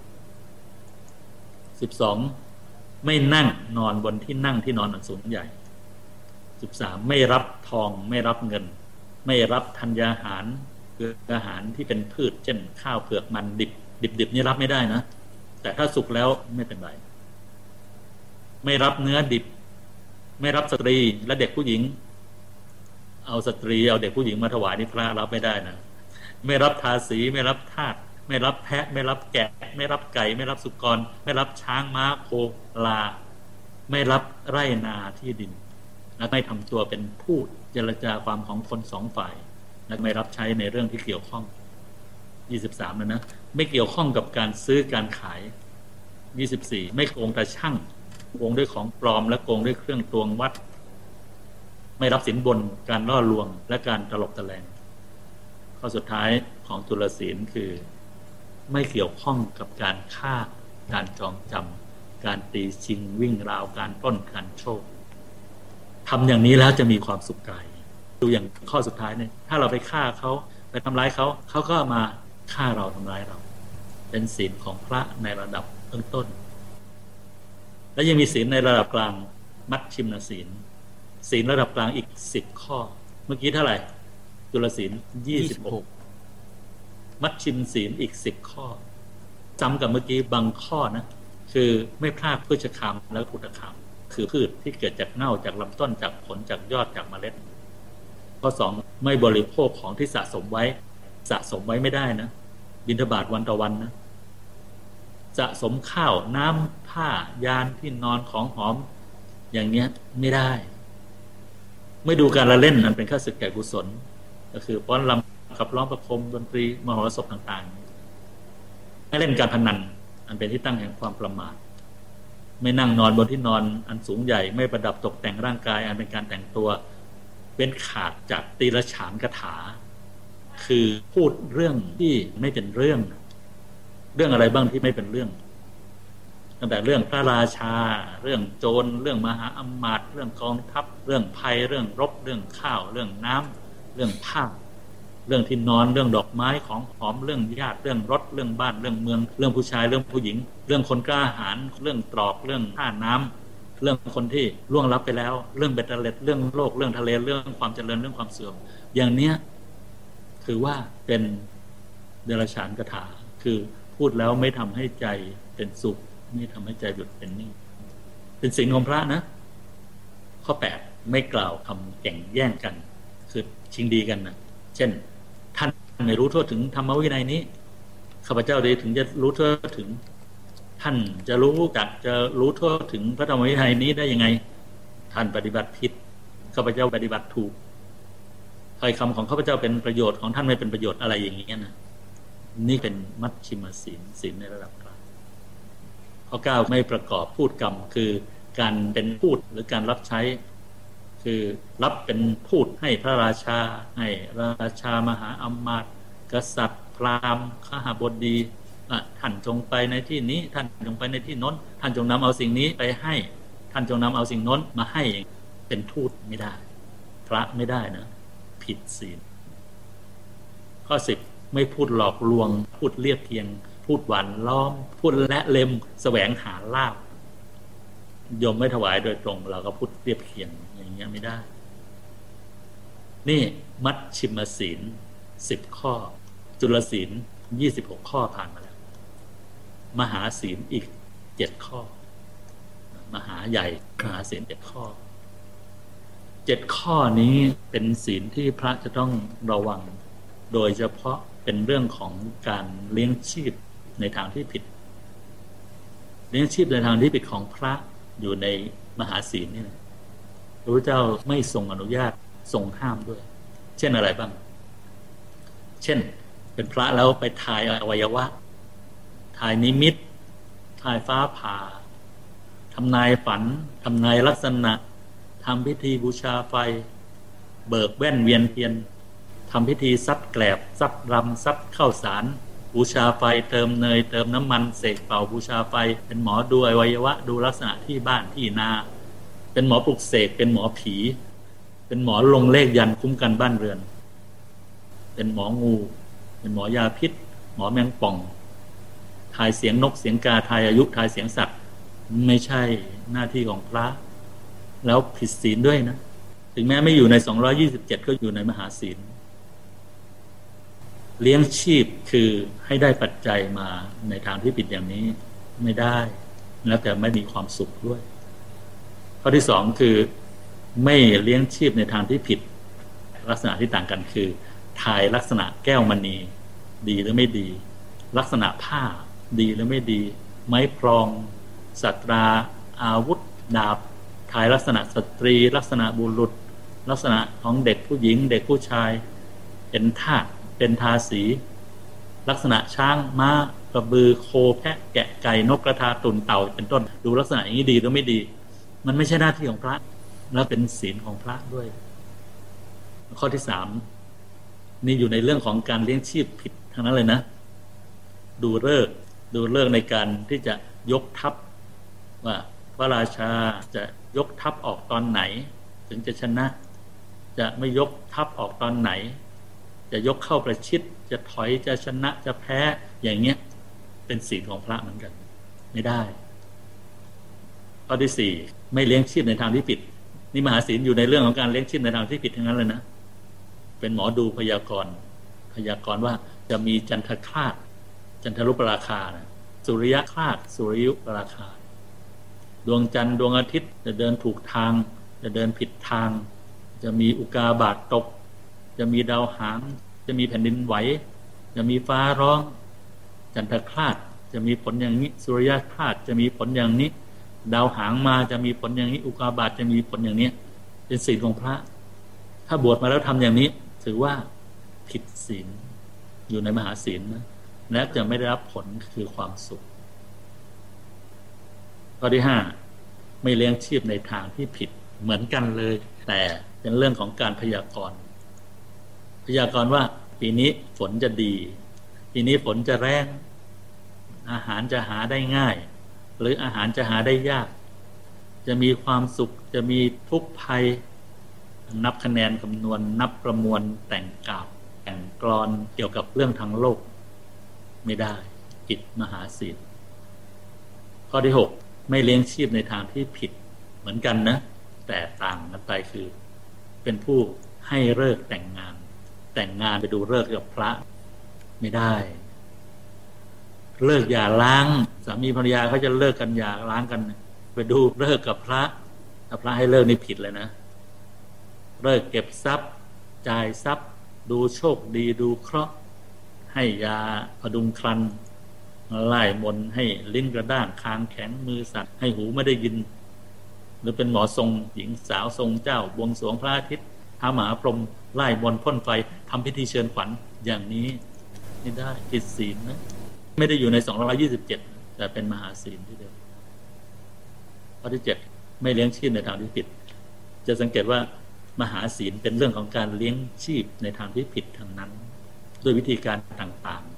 12ไม่นั่งนอนบนที่นั่งที่นอนอันสูงใหญ่13ไม่รับทองไม่รับเงินไม่รับธัญญาหารคืออาหารที่เป็นพืชเช่นข้าวเผือกมันดิบนี่รับไม่ได้นะแต่ถ้าสุกแล้วไม่เป็นไรไม่รับเนื้อดิบไม่รับสตรีและเด็กผู้หญิงเอาสตรีเอาเด็กผู้หญิงมาถวายนี่พระรับไม่ได้นะไม่รับทาสีไม่รับทาสไม่รับแพะไม่รับแกะไม่รับไก่ไม่รับสุกรไม่รับช้างม้าโคลาไม่รับไร่นาที่ดินและไม่ทำตัวเป็นผู้เจรจาความของคนสองฝ่ายและไม่รับใช้ในเรื่องที่เกี่ยวข้อง23นะไม่เกี่ยวข้องกับการซื้อการขาย24ไม่โกงตาช่างโกงด้วยของปลอมและโกงด้วยเครื่องตวงวัดไม่รับสินบนการล่อลวงและการตลบตะแลงข้อสุดท้ายของจุลศีลคือไม่เกี่ยวข้องกับการฆ่าการจองจำการตีชิงวิ่งราวการปล้นการโชคทำอย่างนี้แล้วจะมีความสุขกายดูอย่างข้อสุดท้ายเนี่ยถ้าเราไปฆ่าเขาไปทำร้ายเขาเขาก็มาฆ่าเราทำร้ายเราเป็นศีลของพระในระดับต้นๆและยังมีศีลในระดับกลางมัชฌิมศีลศีลระดับกลางอีก10ข้อเมื่อกี้เท่าไหร่จุลศีล26มัชฌิมศีลอีก10ข้อจำกับเมื่อกี้บางข้อนะคือไม่พลาดพืชคามและพุทธคามคือพืชที่เกิดจากเง่าจากลำต้นจากผลจากยอดจากเมล็ดข้อ2ไม่บริโภคของที่สะสมไว้ไม่ได้นะบิณฑบาตวันต่อวันนะสะสมข้าวน้ำผ้ายานที่นอนของหอมอย่างเงี้ยไม่ได้ไม่ดูการละเล่นอันเป็นข้าศึกแก่กุศลก็คือป้อนรำขับร้องประโคมดนตรีมโหรสพต่างๆไม่เล่นการพนันอันเป็นที่ตั้งแห่งความประมาทไม่นั่งนอนบนที่นอนอันสูงใหญ่ไม่ประดับตกแต่งร่างกายอันเป็นการแต่งตัวเว้นขาดจากตีรฉานคาถาคือพูดเรื่องที่ไม่เป็นเรื่องอะไรบ้างที่ไม่เป็นเรื่องตั้งแต่เรื่องพระราชาเรื่องโจรเรื่องมหาอมาตย์เรื่องกองทัพเรื่องภัยเรื่องรบเรื่องข้าวเรื่องน้ำเรื่องผ้าเรื่องที่นอนเรื่องดอกไม้ของหอมเรื่องญาติเรื่องรถเรื่องบ้านเรื่องเมืองเรื่องผู้ชายเรื่องผู้หญิงเรื่องคนกล้าหาญเรื่องตรอกเรื่องท่าน้ำเรื่องคนที่ล่วงลับไปแล้วเรื่องเบ็ดเตล็ดเรื่องโลกเรื่องทะเลเรื่องความเจริญเรื่องความเสื่อมอย่างเนี้ยคือว่าเป็นเดรัจฉานคาถาคือพูดแล้วไม่ทำให้ใจเป็นสุขไม่ทำให้ใจหยุดเป็นนิ่งเป็นศีลของพระนะข้อ8ไม่กล่าวคำแข่งแย่งกันคือชิงดีกันนะเช่นท่านไม่รู้ทั่วถึงธรรมวินัยนี้ข้าพเจ้าดีถึงจะรู้ทั่วถึงท่านจะรู้ทั่วถึงพระธรรมวินัยนี้ได้ยังไงท่านปฏิบัติผิดข้าพเจ้าปฏิบัติถูกถ้อยคำของข้าพเจ้าเป็นประโยชน์ของท่านไม่เป็นประโยชน์อะไรอย่างนี้นะนี่เป็นมัชฌิมศีลศีลในระดับกลางข้อ9ไม่ประกอบพูดกรรมคือการเป็นพูดหรือการรับใช้คือรับเป็นพูดให้พระราชาให้ราชามหาอมาตย์กษัตริย์พราหมณ์ขหบดีท่านจงไปในที่นี้ท่านจงไปในที่โน้นท่านจงนำเอาสิ่งนี้ไปให้ท่านจงนำเอาสิ่งโน้นมาให้เป็นทูตไม่ได้พระไม่ได้นะผิดศีลข้อ10ไม่พูดหลอกลวงพูดเลียบเทียงพูดหวานล้อมพูดและเล็มแสวงหาลาภโยมไม่ถวายโดยตรงเราก็พูดเรียบเคียงอย่างเงี้ยไม่ได้นี่มัชฌิมศีล10ข้อจุลศีล26ข้อผ่านมาแล้วมหาศีลอีก7ข้อมหาใหญ่มหาศีล7ข้อ7ข้อนี้เป็นศีลที่พระจะต้องระวังโดยเฉพาะเป็นเรื่องของการเลี้ยงชีพในทางที่ผิดเลี้ยงชีพในทางที่ผิดของพระอยู่ในมหาศีลนี่พระพุทธเจ้าไม่ทรงอนุญาตทรงห้ามด้วยเช่นอะไรบ้างเช่นเป็นพระแล้วไปทายอวัยวะทายนิมิตทายฟ้าผ่าทำนายฝันทำนายลักษณะทำพิธีบูชาไฟเบิกแว่นเวียนเทียนทำพิธีซัดแกลบซัดรำซัดข้าวสารบูชาไฟเติมเนยเติมน้ำมันเสกเป่าบูชาไฟเป็นหมอดูอวัยวะดูลักษณะที่บ้านที่นาเป็นหมอปลุกเสกเป็นหมอผีเป็นหมอลงเลขยันคุ้มกันบ้านเรือนเป็นหมองูเป็นหมอยาพิษหมอแมงป่องทายเสียงนกเสียงกาทายอายุทายเสียงสัตว์ไม่ใช่หน้าที่ของพระแล้วผิดศีลด้วยนะถึงแม้ไม่อยู่ใน227ก็อยู่ในมหาศีลเลี้ยงชีพคือให้ได้ปัจจัยมาในทางที่ผิดอย่างนี้ไม่ได้แล้วแต่ไม่มีความสุขด้วยข้อที่สองคือไม่เลี้ยงชีพในทางที่ผิดลักษณะที่ต่างกันคือทายลักษณะแก้วมณีดีหรือไม่ดีลักษณะผ้าดีหรือไม่ดีไม้พรองสัตราอาวุธดาบทายลักษณะสตรีลักษณะบุรุษลักษณะของเด็กผู้หญิงเด็กผู้ชายเป็นทาสเป็นทาสีลักษณะช้างม้ากระบือโคแพะแกะไก่นกกระทาตุ่นเต่าเป็นต้นดูลักษณะอย่างนี้ดีหรือไม่ดีมันไม่ใช่หน้าที่ของพระและเป็นศีลของพระด้วยข้อที่สามนี่อยู่ในเรื่องของการเลี้ยงชีพผิดทั้งนั้นเลยนะดูฤกษ์ในการที่จะยกทัพว่าพระราชาจะยกทัพออกตอนไหนถึงจะชนะจะไม่ยกทัพออกตอนไหนจะยกเข้าประชิดจะถอยจะชนะจะแพ้อย่างเงี้ยเป็นศีลของพระเหมือนกันไม่ได้ข้อที่สี่ไม่เลี้ยงชีพในทางที่ผิดนี่มหาศีลอยู่ในเรื่องของการเลี้ยงชีพในทางที่ผิดทั้งนั้นเลยนะเป็นหมอดูพยากรณ์ว่าจะมีจันทคราสจันทรุปราคานะสุริยคราสสุริยุปราคาดวงจันทร์ดวงอาทิตย์จะเดินถูกทางจะเดินผิดทางจะมีอุกาบาตตกจะมีดาวหางจะมีแผ่นดินไหวจะมีฟ้าร้องจันทคราสจะมีผลอย่างนี้สุริยคราสจะมีผลอย่างนี้ดาวหางมาจะมีผลอย่างนี้อุกาบาตจะมีผลอย่างนี้เป็นศีลของพระถ้าบวชมาแล้วทำอย่างนี้ถือว่าผิดศีลอยู่ในมหาศีลนะและจะไม่ได้รับผลคือความสุขข้อที่ห้าไม่เลี้ยงชีพในทางที่ผิดเหมือนกันเลยแต่เป็นเรื่องของการพยากรณ์ว่าปีนี้ฝนจะดีปีนี้ฝนจะแรงอาหารจะหาได้ง่ายหรืออาหารจะหาได้ยากจะมีความสุขจะมีทุกข์ภัยนับคะแนนคำนวณนับประมวลแต่งกาบแต่งกลอนเกี่ยวกับเรื่องทางโลกไม่ได้ผิดมหาศีลข้อที่หกไม่เลี้ยงชีพในทางที่ผิดเหมือนกันนะแต่ต่างกันไปคือเป็นผู้ให้ฤกษ์แต่งงานไปดูฤกษ์กับพระไม่ได้เลิกอย่าล้างสามีภรรยาเขาจะเลิกกันอย่าล้างกันไปดูฤกษ์กับพระถ้าพระให้เลิกนี่ผิดเลยนะเลิกเก็บทรัพย์จ่ายทรัพย์ดูโชคดีดูเคราะห์ให้ยาพดุงครันไล่มนต์ให้ลิ้นกระด้างคางแข็งมือสั่นให้หูไม่ได้ยินหรือเป็นหมอทรงหญิงสาวทรงเจ้าบวงสรวงพระอาทิตย์ท้ามหาพรหมไล่มนต์พ่นไฟทำพิธีเชิญขวัญอย่างนี้ไม่ได้ผิดศีลนะไม่ได้อยู่ใน227แต่เป็นมหาศีลที่เดียวข้อที่7ไม่เลี้ยงชีพในทางที่ผิดจะสังเกตว่ามหาศีลเป็นเรื่องของการเลี้ยงชีพในทางที่ผิดทางนั้นด้วยวิธีการต่าง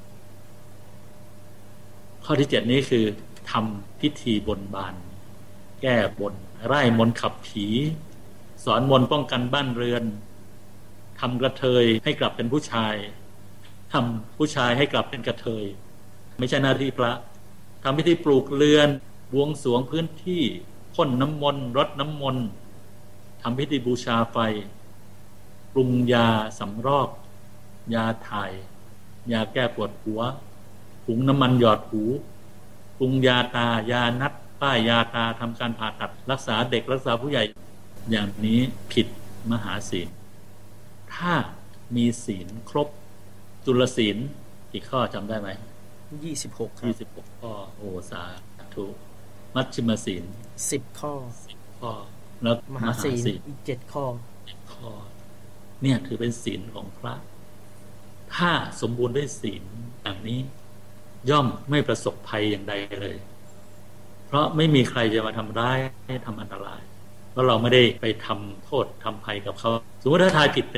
ๆข้อที่7นี้คือทำพิธีบนบานแก้บนไล่มนต์ขับผีสอนมนต์ป้องกันบ้านเรือนทำกระเทยให้กลับเป็นผู้ชายทำผู้ชายให้กลับเป็นกระเทยไม่ใช่หน้าที่พระทำพิธีปลูกเรือนบวงสรวงพื้นที่พ่นน้ำมนต์รดน้ำมนต์ทำพิธีบูชาไฟปรุงยาสำรอกยาถ่ายยาแก้ปวดหัวผงน้ำมันหยอดหูปรุงยาตายานัดป้ายยาตาทำการผ่าตัดรักษาเด็กรักษาผู้ใหญ่อย่างนี้ผิดมหาศีลถ้ามีศีลครบจุลศีลกี่ข้อจำได้ไหม 26ครับ 26ข้อโอสาธุมัชฌิมศีล 10ข้อแล้วมหาศีลอีก7ข้อเนี่ยถือเป็นศีลของพระถ้าสมบูรณ์ด้วยศีลอย่างนี้ย่อมไม่ประสบภัยอย่างใดเลยเพราะไม่มีใครจะมาทำร้ายให้ทำอันตรายเพราะเราไม่ได้ไปทำโทษทำภัยกับเขาสมมติถ้าทายผิดเป็นไง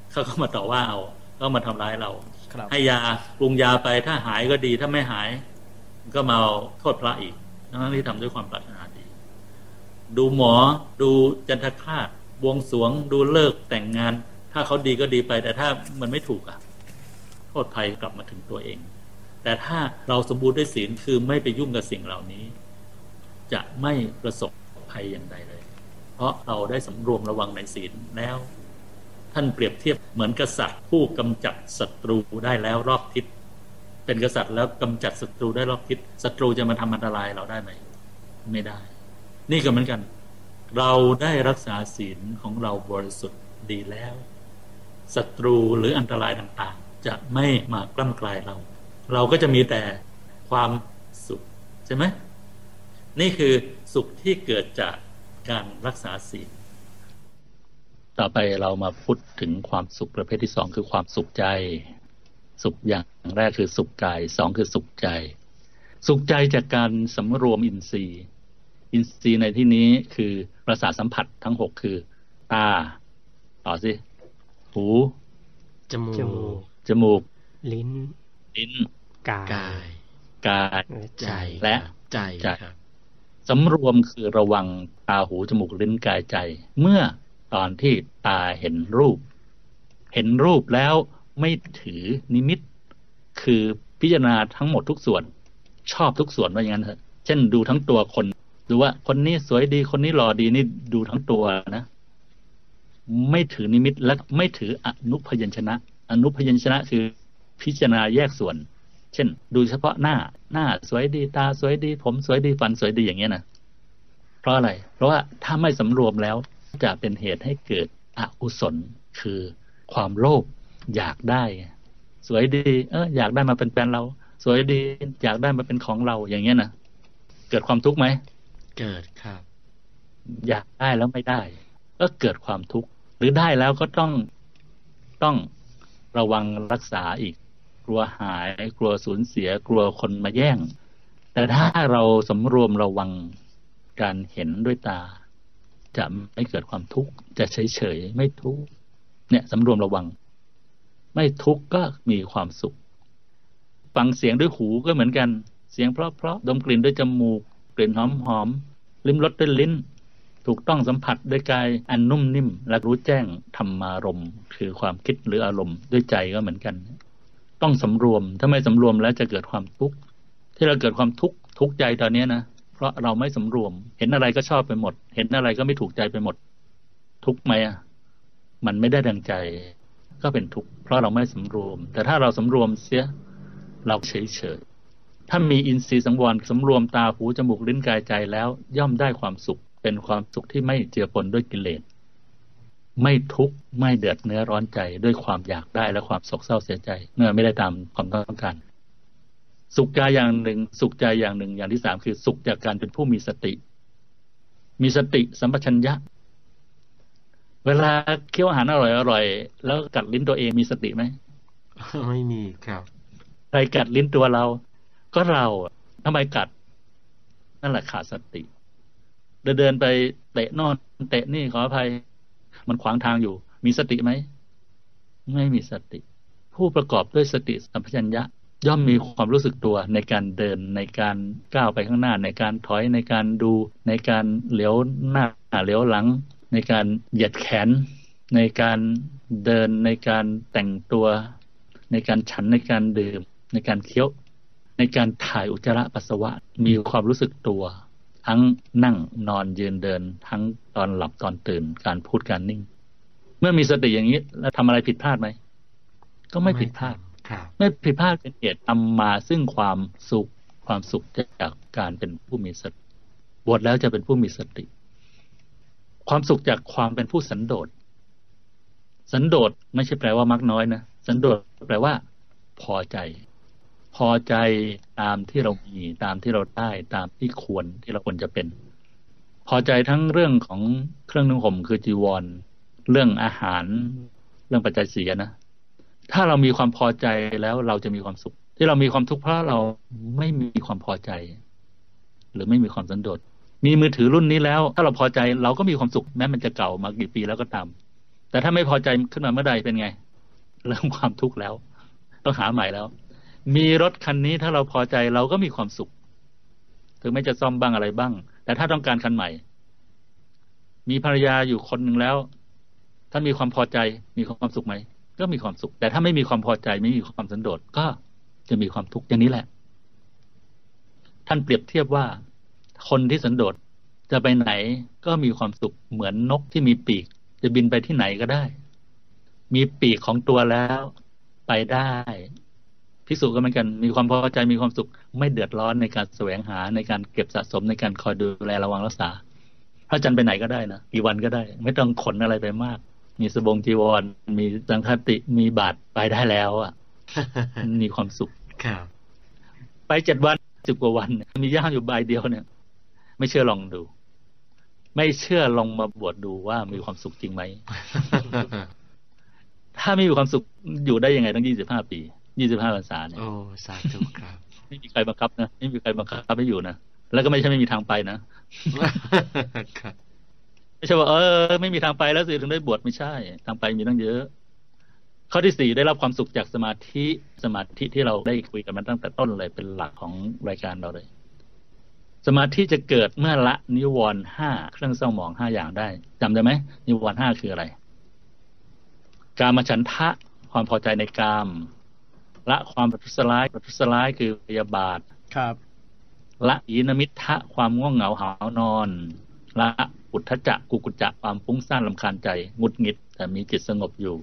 เขาก็มาต่อว่าเอาก็มาทำร้ายเราให้ยาปรุงยาไปถ้าหายก็ดีถ้าไม่หายก็มาโทษพระอีกทั้งที่ทำด้วยความปรารถนาดีดูหมอดูจันทคราสบวงสรวงดูเลิกแต่งงานถ้าเขาดีก็ดีไปแต่ถ้ามันไม่ถูกโทษภัยกลับมาถึงตัวเองแต่ถ้าเราสมบูรณ์ด้วยศีลคือไม่ไปยุ่งกับสิ่งเหล่านี้จะไม่ประสบภัยอย่างใดเลยเพราะเราได้สำรวมระวังในศีลแล้วท่านเปรียบเทียบเหมือนกษัตริย์ผู้กำจัดศัตรูได้แล้วรอบทิศเป็นกษัตริย์แล้วกำจัดศัตรูได้รอบทิศศัตรูจะมาทำอันตรายเราได้ไหมไม่ได้นี่ก็เหมือนกันเราได้รักษาศีลของเราบริสุทธิ์ดีแล้วศัตรูหรืออันตรายต่างๆจะไม่มากล้ำกลายเราก็จะมีแต่ความสุขใช่ไหมนี่คือสุขที่เกิดจากการรักษาศีลต่อไปเรามาพูดถึงความสุขประเภทที่สองคือความสุขใจสุขอย่างแรกคือสุขกายสองคือสุขใจสุขใจจากการสำรวมอินทรีย์ในที่นี้คือประสาทสัมผัสทั้ง6คือตาต่อสิหูจมูกลิ้นกายใจและใจสำรวมคือระวังตาหูจมูกลิ้นกายใจเมื่อตอนที่ตาเห็นรูปแล้วไม่ถือนิมิตคือพิจารณาทั้งหมดทุกส่วนชอบทุกส่วนว่าอย่างนั้นเถอะเช่นดูทั้งตัวคนดูว่าคนนี้สวยดีคนนี้หล่อดีนี่ดูทั้งตัวนะไม่ถือนิมิตและไม่ถืออนุพยัญชนะคือพิจารณาแยกส่วนเช่นดูเฉพาะหน้าสวยดีตาสวยดีผมสวยดีฟันสวยดีอย่างเงี้ยนะเพราะอะไรเพราะว่าถ้าไม่สำรวมแล้วจะเป็นเหตุให้เกิดอกุศลคือความโลภอยากได้สวยดีอยากได้มาเป็นแฟนเราสวยดีอยากได้มาเป็นของเราอย่างเงี้ยนะเกิดความทุกข์ไหมเกิดครับอยากได้แล้วไม่ได้ก็เกิดความทุกข์หรือได้แล้วก็ต้องระวังรักษาอีกกลัวหายกลัวสูญเสียกลัวคนมาแย่งแต่ถ้าเราสำรวมระวังการเห็นด้วยตาจะไม่เกิดความทุกข์จะเฉยๆไม่ทุกข์เนี่ยสำรวมระวังไม่ทุกข์ก็มีความสุขฟังเสียงด้วยหูก็เหมือนกันเสียงเพราะๆดมกลิ่นด้วยจมูกกลิ่นหอมๆลิ้มรสด้วยลิ้นถูกต้องสัมผัสด้วยกายอันนุ่มนิ่มและรู้แจ้งธรรมารมณ์คือความคิดหรืออารมณ์ด้วยใจก็เหมือนกันต้องสำรวมถ้าไม่สำรวมแล้วจะเกิดความทุกข์ที่เราเกิดความทุกข์ใจตอนนี้นะเพราะเราไม่สำรวมเห็นอะไรก็ชอบไปหมดเห็นอะไรก็ไม่ถูกใจไปหมดทุกข์ไหมมันไม่ได้ดังใจก็เป็นทุกข์เพราะเราไม่สำรวมแต่ถ้าเราสำรวมเสียเราเฉยๆถ้ามีอินทรีย์สังวรสำรวมตาหูจมูกลิ้นกายใจแล้วย่อมได้ความสุขเป็นความสุขที่ไม่เจือปนด้วยกิเลสไม่ทุกข์ไม่เดือดเนื้อร้อนใจด้วยความอยากได้และความโศกเศร้าเสียใจเมื่อไม่ได้ตามความต้องการสุขกายอย่างหนึ่งสุขใจอย่างหนึ่งอย่างที่สามคือสุขจากการเป็นผู้มีสติสัมปชัญญะเวลาเคี้ยวอาหารอร่อยแล้วกัดลิ้นตัวเองมีสติไหมไม่มีครับใครกัดลิ้นตัวเราก็เราทำไมกัดนั่นแหละขาดสติเดินไปเตะโน่นเตะนี่ขออภัยมันขวางทางอยู่มีสติไหมไม่มีสติผู้ประกอบด้วยสติสัมปชัญญะย่อมมีความรู้สึกตัวในการเดินในการก้าวไปข้างหน้าในการถอยในการดูในการเหลียวหน้าเหลียวหลังในการเหยียดแขนในการเดินในการแต่งตัวในการฉันในการดื่มในการเคี้ยวในการถ่ายอุจจาระปัสสาวะมีความรู้สึกตัวทั้งนั่งนอนยืนเดินทั้งตอนหลับตอนตื่นการพูดการนิ่งเมื่อมีสติอย่างนี้แล้วทำอะไรผิดพลาดไหมก็ไม่ผิดพลาดไม่ผิดพลาดเป็นเหตุนำมาซึ่งความสุขจากการเป็นผู้มีสติบวชแล้วจะเป็นผู้มีสติความสุขจากความเป็นผู้สันโดษไม่ใช่แปลว่ามักน้อยนะสันโดษแปลว่าพอใจตามที่เรามีตามที่เราได้ตามที่ควรที่เราควรจะเป็นพอใจทั้งเรื่องของเครื่องนุ่งห่มคือจีวรเรื่องอาหารเรื่องปัจจัยสี่นะถ้าเรามีความพอใจแล้วเราจะมีความสุขที่เรามีความทุกข์เพราะเราไม่มีความพอใจหรือไม่มีความสันโดษมีมือถือรุ่นนี้แล้วถ้าเราพอใจเราก็มีความสุขแม้มันจะเก่ามากี่ปีแล้วก็ตามแต่ถ้าไม่พอใจขึ้นมาเมื่อใดเป็นไงเริ่มความทุกข์แล้วต้องหาใหม่แล้วมีรถคันนี้ถ้าเราพอใจเราก็มีความสุขถึงแม้จะซ่อมบ้างอะไรบ้างแต่ถ้าต้องการคันใหม่มีภรรยาอยู่คนหนึ่งแล้วท่านมีความพอใจมีความสุขไหมก็มีความสุขแต่ถ้าไม่มีความพอใจไม่มีความสันโดษก็จะมีความทุกข์อย่างนี้แหละท่านเปรียบเทียบว่าคนที่สันโดษจะไปไหนก็มีความสุขเหมือนนกที่มีปีกจะบินไปที่ไหนก็ได้มีปีกของตัวแล้วไปได้ภิกษุก็เหมือนกันมีความพอใจมีความสุขไม่เดือดร้อนในการแสวงหาในการเก็บสะสมในการคอยดูแลระวังรักษาพระจันทร์ไปไหนก็ได้นะกี่วันก็ได้ไม่ต้องขนอะไรไปมากมีสบงจีวรมีสังฆติมีบาตรไปได้แล้วอ่ะ มีความสุขครับไป7 วัน10 กว่าวันมีย่างอยู่ใบเดียวเนี่ยไม่เชื่อลองดูไม่เชื่อลองมาบวชดูว่ามีความสุขจริงไหม ถ้าไม่มีความสุขอยู่ได้ยังไงตั้ง25 ปี25 พรรษาเนี่ยโอ้สาธุครับไม่มีใครบังคับนะไม่มีใครบังคับให้อยู่นะแล้วก็ไม่ใช่ไม่มีทางไปนะ ไม่ใช่ว่าไม่มีทางไปแล้วสิถึงได้บวชไม่ใช่ทางไปมีตั้งเยอะข้อที่4ได้รับความสุขจากสมาธิที่เราได้คุยกันมาตั้งแต่ต้นเลยเป็นหลักของรายการเราเลยสมาธิจะเกิดเมื่อละนิวรณ์5เครื่องเศร้าหมอง5อย่างได้จำได้ไหมนิวรณ์5คืออะไรกามฉันทะความพอใจในกามละความประทุษร้ายคือพยาบาทครับละอีนมิทธะความง่วงเหงาหาวนอนละอุทธัจจะกุกุจจะความฟุ้งซ่านรำคาญใจหงุดหงิดแต่มีจิตสงบอยู่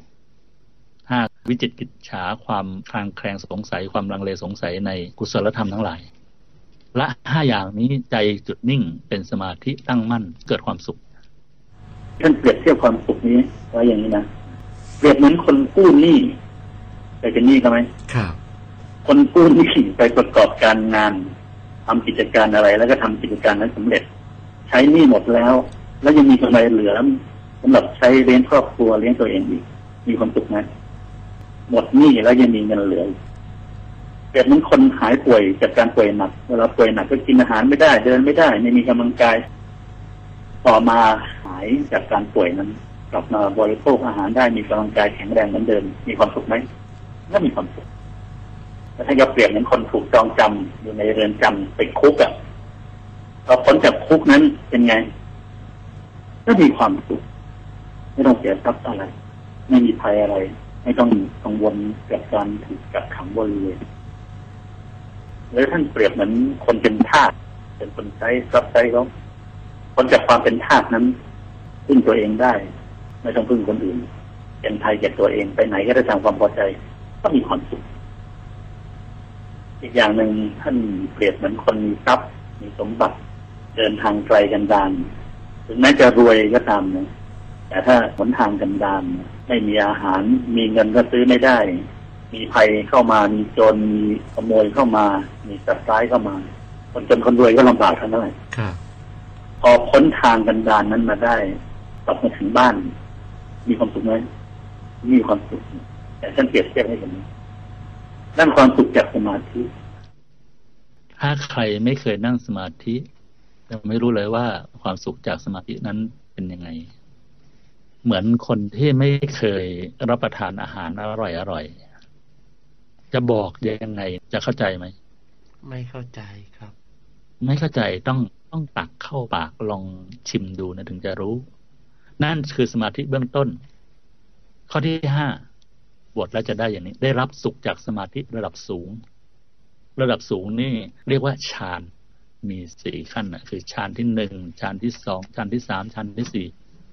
5วิจิตรกิจฉาความคลางแคลงสงสัยความลังเลสงสัยในกุศลธรรมทั้งหลายละ5อย่างนี้ใจจุดนิ่งเป็นสมาธิตั้งมั่นเกิดความสุขท่านเปรียบเทียบความสุขนี้ไว้อย่างนี้นะเปรียบเหมือนคนกู้หนี้ไปเป็นหนี้กันไหมครับคนกู้หนี้ไปประกอบการงานทำกิจการอะไรแล้วก็ทำกิจการนั้นสำเร็จใช้หนี้หมดแล้วแล้วยังมีกำไรเหลือสำหรับใช้เลี้ยงครอบครัวเลี้ยงตัวเองอีกมีความสุขไหมหมดหนี้แล้วยังมีเงินเหลือเปรียบเหมือนคนหายป่วยจากการป่วยหนักเวลาป่วยหนักก็กินอาหารไม่ได้เดินไม่ได้ไม่มีกำลังกายต่อมาหายจากการป่วยนั้นกลับมาบริโภคอาหารได้มีกำลังกายแข็งแรงเหมือนเดิมมีความสุขไหมก็มีความสุขแต่ถ้าเปรียบเหมือนคนถูกจองจำอยู่ในเรือนจำติดคุกอ่ะพอพ้นจากคุกนั้นเป็นไงก็มีความสุขไม่ต้องเสียทรัพย์อะไรไม่มีภัยอะไรไม่ต้องกังวลกับการถูกกักขังบริเวณแล้วท่านเปรียบเหมือนคนเป็นทาสเป็นคนใช้รับใช้เขาพ้นจากความเป็นทาสนั้นพึ่งตัวเองได้ไม่ต้องพึ่งคนอื่นเป็นไทยแก่ตัวเองไปไหนก็ได้ตามความพอใจก็มีความสุขอีกอย่างหนึ่งท่านเปรียบเหมือนคนมีทรัพย์มีสมบัติเดินทางไกลกันดารถึงแม้จะรวยก็ตามนะแต่ถ้าหนทางกันดารไม่มีอาหารมีเงินก็ซื้อไม่ได้มีภัยเข้ามามีโจรมีขโมยเข้ามามีสัตว์ร้ายเข้ามาคนจนคนรวยก็ลำบากทั้งนั้นเลยพอพ้นทางกันดารนั้นมาได้กลับมาถึงบ้านมีความสุขไหมมีความสุขแต่ท่านเปรียบเทียบให้เห็นนั่นความสุขจากสมาธิถ้าใครไม่เคยนั่งสมาธิจะไม่รู้เลยว่าความสุขจากสมาธินั้นเป็นยังไงเหมือนคนที่ไม่เคยรับประทานอาหารอร่อยจะบอกยังไงจะเข้าใจไหมไม่เข้าใจครับไม่เข้าใจต้องตักเข้าปากลองชิมดูนะถึงจะรู้นั่นคือสมาธิเบื้องต้นข้อที่5บวชแล้วจะได้อย่างนี้ได้รับสุขจากสมาธิระดับสูงนี่เรียกว่าฌานมี4ขั้นนะคือฌานที่1ฌานที่2ฌานที่3ฌานที่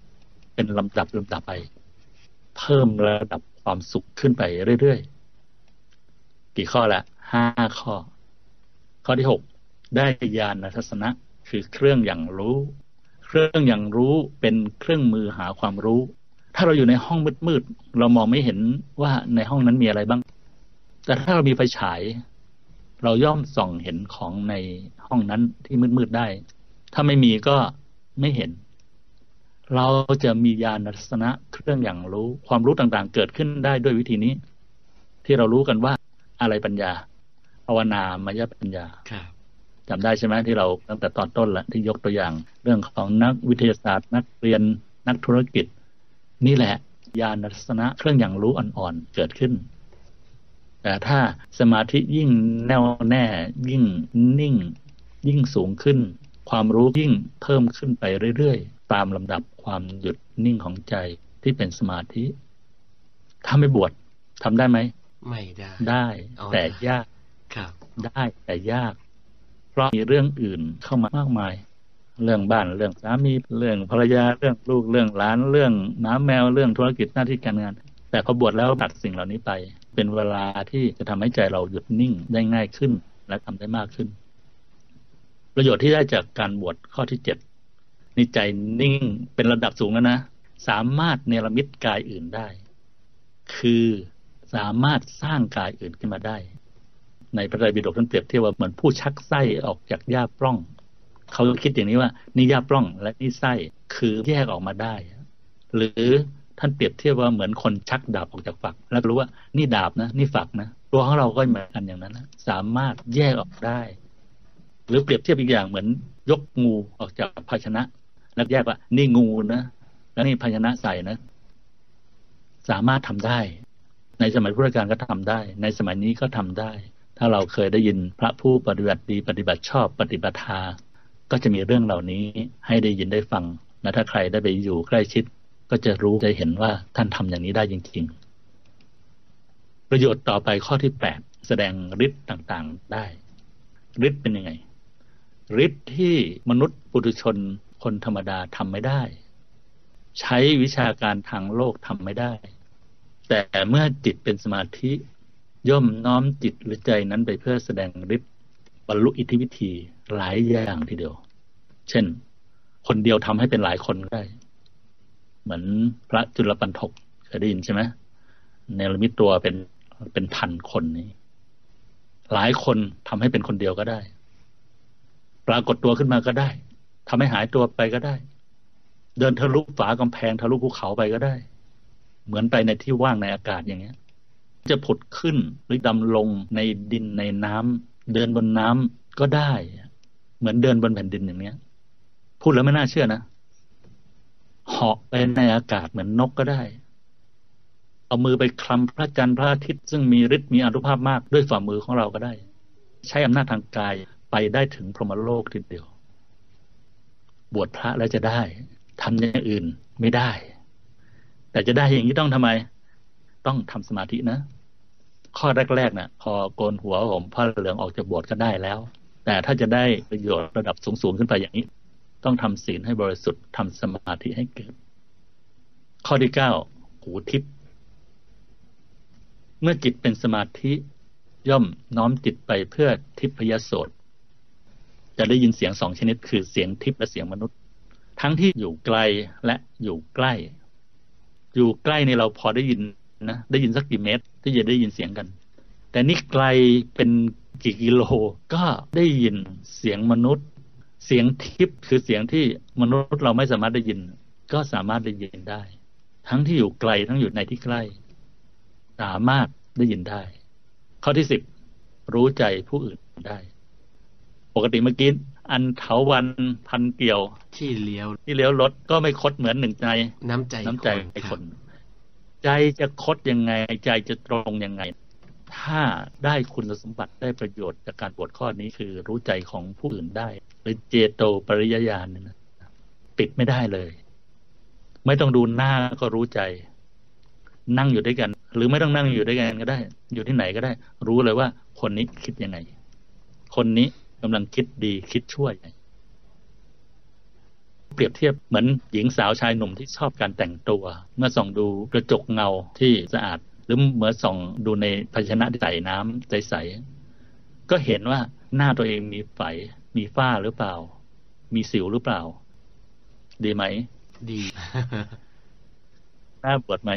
4เป็นลำดับไปเพิ่มระดับความสุขขึ้นไปเรื่อยๆกี่ข้อละ5ข้อที่6ได้ญาณทัศนะคือเครื่องอย่างรู้เป็นเครื่องมือหาความรู้ถ้าเราอยู่ในห้องมืดๆเรามองไม่เห็นว่าในห้องนั้นมีอะไรบ้างแต่ถ้าเรามีไฟฉายเราย่อมส่องเห็นของในห้องนั้นที่มืดๆได้ถ้าไม่มีก็ไม่เห็นเราจะมีญาณทัศนะเครื่องอย่างรู้ความรู้ต่างๆเกิดขึ้นได้ด้วยวิธีนี้ที่เรารู้กันว่าอะไรปัญญาภาวนามยปัญญาจำได้ใช่ไหมที่เราตั้งแต่ตอนต้นแล้วที่ยกตัวอย่างเรื่องของนักวิทยาศาสตร์นักเรียนนักธุรกิจนี่แหละญาณทัศนะเครื่องอย่างรู้อ่อนๆเกิดขึ้นแต่ถ้าสมาธิยิ่งแน่วแน่ยิ่งนิ่งยิ่งสูงขึ้นความรู้ยิ่งเพิ่มขึ้นไปเรื่อยๆตามลำดับความหยุดนิ่งของใจที่เป็นสมาธิถ้าไม่บวชทำได้ไหมไม่ได้ได้แต่ยากครับได้แต่ยากเพราะมีเรื่องอื่นเข้ามามากมายเรื่องบ้านเรื่องสามีเรื่องภรรยาเรื่องลูกเรื่องหลานเรื่องหมาแมวเรื่องธุรกิจหน้าที่การงานแต่พอบวชแล้วตัดสิ่งเหล่านี้ไปเป็นเวลาที่จะทำให้ใจเราหยุดนิ่งได้ง่ายขึ้นและทำได้มากขึ้นประโยชน์ที่ได้จากการบวชข้อที่7นี่ใจนิ่งเป็นระดับสูงแล้วนะสามารถเนรมิตกายอื่นได้คือสามารถสร้างกายอื่นขึ้นมาได้ในพระไตรปิฎกท่านเปรียบเทียบว่าเหมือนผู้ชักไส้ออกจากหญ้าปล้องเขาคิดอย่างนี้ว่านี่หญ้าปล้องและนี่ไส้คือแยกออกมาได้หรือท่านเปรียบเทียบว่าเหมือนคนชักดาบออกจากฝักแล้วรู้ว่านี่ดาบนะนี่ฝักนะตัวของเราก็เหมือนกันอย่างนั้นนะสามารถแยกออกได้หรือเปรียบเทียบอีกอย่างเหมือนยกงูออกจากภาชนะแล้วแยกว่านี่งูนะแล้วนี่ภาชนะใส่นะสามารถทำได้ในสมัยพุทธกาลก็ทำได้ในสมัยนี้ก็ทำได้ถ้าเราเคยได้ยินพระผู้ปฏิบัติดีปฏิบัติชอบปฏิบัติธรรมก็จะมีเรื่องเหล่านี้ให้ได้ยินได้ฟังและถ้าใครได้ไปอยู่ใกล้ชิดก็จะรู้จะเห็นว่าท่านทำอย่างนี้ได้จริงๆประโยชน์ต่อไปข้อที่8แสดงฤทธิ์ต่างๆได้ฤทธิ์เป็นยังไงฤทธิ์ที่มนุษย์ปุถุชนคนธรรมดาทำไม่ได้ใช้วิชาการทางโลกทำไม่ได้แต่เมื่อจิตเป็นสมาธิย่อมน้อมจิตหรือใจนั้นไปเพื่อแสดงฤทธิ์บรรลุอิทธิวิธีหลายอย่างทีเดียวเช่นคนเดียวทำให้เป็นหลายคนได้เหมือนพระจุลปันถกเคยได้ยินใช่ไหมเนรมิตตัวเป็นพันคนนี้หลายคนทำให้เป็นคนเดียวก็ได้ปรากฏตัวขึ้นมาก็ได้ทำให้หายตัวไปก็ได้เดินทะลุฝากำแพงทะลุภูเขาไปก็ได้เหมือนไปในที่ว่างในอากาศอย่างเงี้ยจะผุดขึ้นหรือดำลงในดินในน้ำเดินบนน้ำก็ได้เหมือนเดินบนแผ่นดินอย่างเนี้ยพูดแล้วไม่น่าเชื่อนะเหาะไปในอากาศเหมือนนกก็ได้เอามือไปคลำพระจันทร์พระอาทิตย์ซึ่งมีฤทธิ์มีอานุภาพมากด้วยฝ่ามือของเราก็ได้ใช้อำนาจทางกายไปได้ถึงพรหมโลกทีเดียวบวชพระแล้วจะได้ทำอย่างอื่นไม่ได้แต่จะได้อย่างนี้ต้องทำไมต้องทำสมาธินะข้อแรกๆนะพอโกนหัวผมผ้าเหลืองออกจากบวชก็ได้แล้วแต่ถ้าจะได้ประโยชน์ระดับสูงๆขึ้นไปอย่างนี้ต้องทำศีลให้บริสุทธิ์ทำสมาธิให้เกิดข้อที่9หูทิพย์เมื่อจิตเป็นสมาธิย่อมน้อมจิตไปเพื่อทิพยโสตจะได้ยินเสียง2ชนิดคือเสียงทิพย์และเสียงมนุษย์ทั้งที่อยู่ไกลและอยู่ใกล้อยู่ใกล้นี่เราพอได้ยินนะได้ยินสักกี่เมตรที่จะได้ยินเสียงกันแต่นี่ไกลเป็นกี่กิโลก็ได้ยินเสียงมนุษย์เสียงทิพย์คือเสียงที่มนุษย์เราไม่สามารถได้ยินก็สามารถได้ยินได้ทั้งที่อยู่ไกลทั้งอยู่ในที่ใกล้สามารถได้ยินได้ข้อที่10รู้ใจผู้อื่นได้ปกติเมื่อกี้อันเถาวัลย์พันเกี่ยวที่เลี้ยวรถก็ไม่คดเหมือนหนึ่งใจน้ำใจคนใจจะคดยังไงใจจะตรงยังไงถ้าได้คุณสมบัติได้ประโยชน์จากการบวชข้อนี้คือรู้ใจของผู้อื่นได้หรือเจโตปริยญาณเนี่ยนะปิดไม่ได้เลยไม่ต้องดูหน้าก็รู้ใจนั่งอยู่ด้วยกันหรือไม่ต้องนั่งอยู่ด้วยกันก็ได้อยู่ที่ไหนก็ได้รู้เลยว่าคนนี้คิดยังไงคนนี้กำลังคิดดีคิดชั่วเปรียบเทียบเหมือนหญิงสาวชายหนุ่มที่ชอบการแต่งตัวเมื่อส่องดูกระจกเงาที่สะอาดหรือเมื่อส่องดูในภาชนะที่ใส่น้ำใสๆก็เห็นว่าหน้าตัวเองมีไฝมีฝ้าหรือเปล่ามีสิวหรือเปล่าดีไหมดี น่าบวชไหม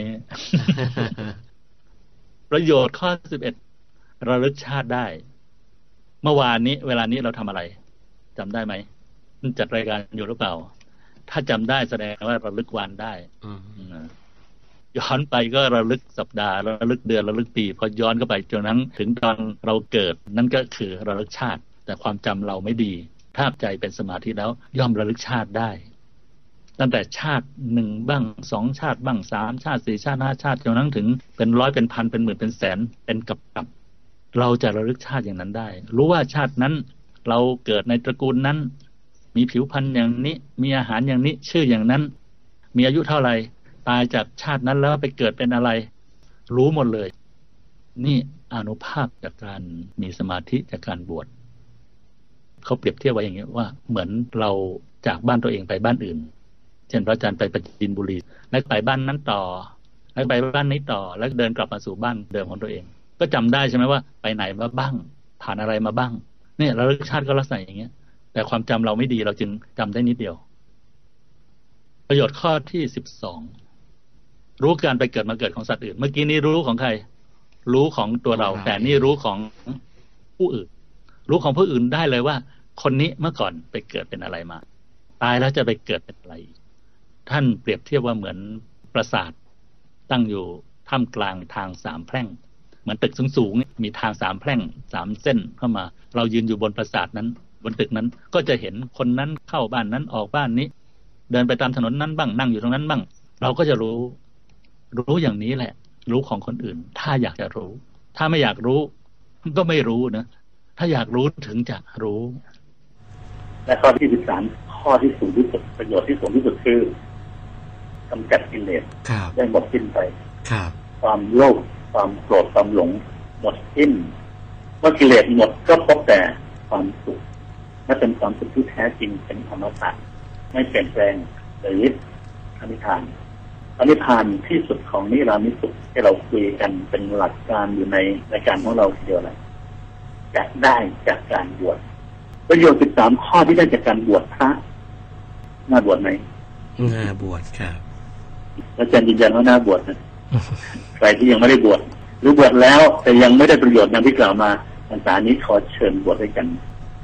ประโยชน์ข้อ11ระลึกชาติได้เมื่อวานนี้เวลานี้เราทำอะไรจำได้ไหมจัดรายการอยู่หรือเปล่าถ้าจำได้แสดงว่าระลึกวันได้ย้อนไปก็ระลึกสัปดาห์ระลึกเดือนระลึกปีพอย้อนเข้าไปจนนั้นถึงตอนเราเกิดนั่นก็คือระลึกชาติแต่ความจำเราไม่ดีถ้าใจเป็นสมาธิแล้วย่อมระลึกชาติได้ตั้งแต่ชาติหนึ่งบ้าง2ชาติบ้าง3ชาติ4ชาติ5ชาติจนถึงเป็นร้อยเป็นพันเป็นหมื่นเป็นแสนเป็นกับเราจะระลึกชาติอย่างนั้นได้รู้ว่าชาตินั้นเราเกิดในตระกูลนั้นมีผิวพรรณอย่างนี้มีอาหารอย่างนี้ชื่ออย่างนั้นมีอายุเท่าไหร่ตายจากชาตินั้นแล้วไปเกิดเป็นอะไรรู้หมดเลยนี่อานุภาพจากการมีสมาธิจากการบวชเขาเปรียบเทียบไว้อย่างนี้ว่าเหมือนเราจากบ้านตัวเองไปบ้านอื่นเช่นพระอาจารย์ไปปราจีนบุรีแล้วไปบ้านนั้นต่อแล้วไปบ้านนี้ต่อแล้วเดินกลับมาสู่บ้านเดิมของตัวเองก็จำได้ใช่ไหมว่าไปไหนมาบ้างผ่านอะไรมาบ้างเนี่ยระลึกชาติก็ลักษณะอย่างเงี้ยแต่ความจำเราไม่ดีเราจึงจำได้นิดเดียวประโยชน์ข้อที่12รู้การไปเกิดมาเกิดของสัตว์อื่นเมื่อกี้นี้รู้ของใครรู้ของตัวเราแต่นี่รู้ของผู้อื่นรู้ของผู้อื่นได้เลยว่าคนนี้เมื่อก่อนไปเกิดเป็นอะไรมาตายแล้วจะไปเกิดเป็นอะไรท่านเปรียบเทียบว่าเหมือนปราสาทตั้งอยู่ท่ามกลางทาง3แพร่งเหมือนตึกสูงๆมีทาง3แพร่ง3เส้นเข้ามาเรายืนอยู่บนปราสาทนั้นบนตึกนั้นก็จะเห็นคนนั้นเข้าบ้านนั้นออกบ้านนี้เดินไปตามถนนนั้นบ้างนั่งอยู่ตรงนั้นบ้างเราก็จะรู้อย่างนี้แหละรู้ของคนอื่นถ้าอยากจะรู้ถ้าไม่อยากรู้ก็ไม่รู้นะถ้าอยากรู้ถึงจะรู้และข้อที่13ข้อที่สูงที่สุดประโยชน์ที่สูงที่สุดคือกำจัดกิเลสได้หมดสิ้นไปความโลภความโกรธความหลงหมดสิ้นเมื่อกิเลสหมดก็พบแต่ความสุขและเป็นความสุขที่แท้จริงเป็นธรรมชาติไม่เปลี่ยนแปลงหรืออนิพพานที่สุดของนิรามิสุขที่เราคุยกันเป็นหลักการอยู่ในรายการของเราทีเดียวเลยจะได้จากการบวชประโยชน์13ข้อที่ได้จากการบวชพระน่าบวชไหมน่าบวชครับอาจารย์ยืนยันว่าน่าบวชนะใครที่ยังไม่ได้บวชหรือบวชแล้วแต่ยังไม่ได้ประโยชน์อย่างที่กล่าวมาพรรษานี้ขอเชิญบวชด้วยกัน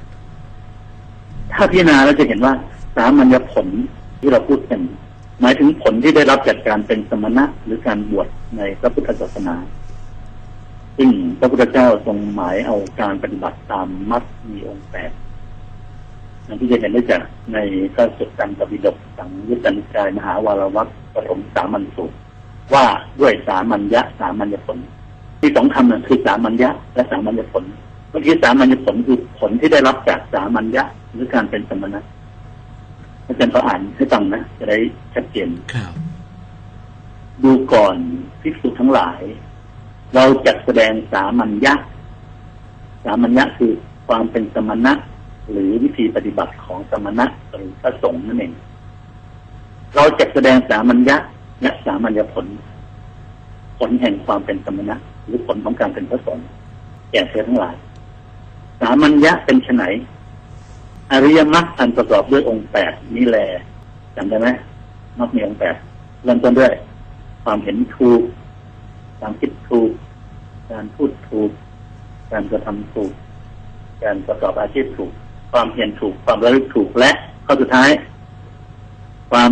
ถ้าพิจารณาเราจะเห็นว่าสามัญญผลที่เราพูดกันหมายถึงผลที่ได้รับจากการเป็นสมณะหรือการบวชในพระพุทธศาสนาซึ่งพระพุทธเจ้าทรงหมายเอาการปฏิบัติตามมรรคมีองค์8นั่นที่จะเห็นได้จากในพระสุตตันตปิฎกสังยุตตนิกายมหาวารวรรคปฐมสามัญสูตรว่าด้วยสามัญญะสามัญญผลที่2คำนั้นคือสามัญญะและสามัญญผลเมื่อกี้สามัญญผลคือผลที่ได้รับจากสามัญญะหรือการเป็นสมณะอาจารย์ก็อ่านให้ฟังนะจะได้ชัดเจนดูก่อนภิกษุทั้งหลายเราจัดแสดงสามัญญะคือความเป็นสมณะหรือวิธีปฏิบัติของสมณะหรือพระสงฆ์นั่นเองเราจัดแสดงสามัญญะและสามัญญผลแห่งความเป็นสมณะหรือผลของการเป็นพระสงฆ์แก่เธอทั้งหลายสามัญญะเป็นไฉนอริยมรรคอันประกอบด้วยองค์8นี้แลจำได้ไหมมรรคมีองค์8เริ่มต้นด้วยความเห็นถูกความคิดถูกการพูดถูกการกระทำถูกการประกอบอาชีพถูกความเพียรถูกความระลึกถูกและข้อสุดท้ายความ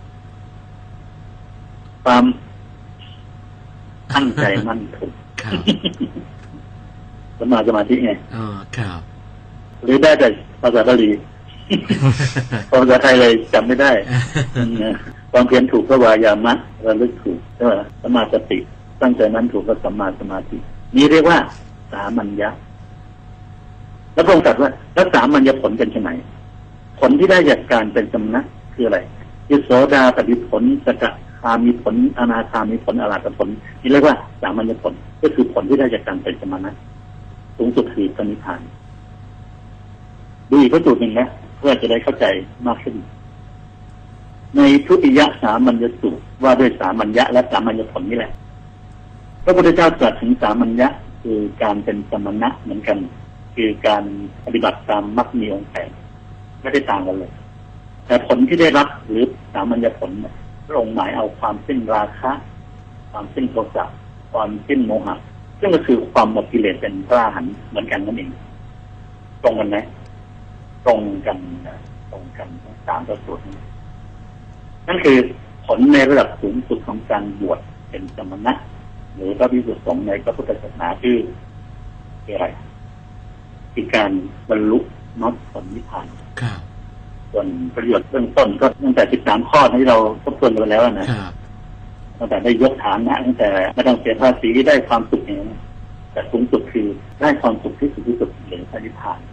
ตั้งใจมั่นถูกสมาธิไงครับหรือได้แต่ภาษาบาลีภาษาไทยเลยจำไม่ได้ความเพียรถูกก็วายามะระลึกถูกใช่ไหมสมาสติตั้งใจนั้นถูกก็สัมมาสมาธินี่เรียกว่าสามัญญะแล้วพระองค์ตรัสว่าแล้วสามัญญผลเป็นไฉนผลที่ได้จากการเป็นสมณะคืออะไรคือโสดาปฏิผลสกทามีผลอนาคามีผลอรหัตผลนี่เรียกว่าสามัญญผลก็คือผลที่ได้จากการเป็นสมณะสูงสุดคือพระนิพพานดูอีกพระสูตรหนึ่งนะเพื่อจะได้เข้าใจมากขึ้นในทุติยสามัญญสูตรว่าด้วยสามัญญะและสามัญญผลนี่แหละพระพุทธเจ้าตรัสถึงสามัญญะคือการเป็นสมณะเหมือนกันคือการปฏิบัติตามมรรคมีองค์8ไม่ได้ต่างกันเลยแต่ผลที่ได้รับหรือสามัญญผลพระองค์หมายเอาความสิ้นราคะความสิ้นโทสะความสิ้นโมหะซึ่งก็คือความหมดกิเลสเป็นพระอรหันต์เหมือนกันนั่นเองตรงกันไหมตรงกัน3ประสูตรนั่นคือผลในระดับสูงสุดของการบวชเป็นสมณะหรือพระภิกษุสงฆ์ในพระพุทธศาสนาคืออะไรคือการบรรลุมรรคผลนิพพานส่วนประโยชน์เบื้องต้นก็ตั้งแต่13ข้อที่เราทบทวนไปแล้วนะตั้งแต่ได้ยกฐานะตั้งแต่ไม่ต้องเสียภาษีได้ความสุขอย่างนี้แต่สูงสุดคือได้ความสุขที่สุดหรือพระนิพพาน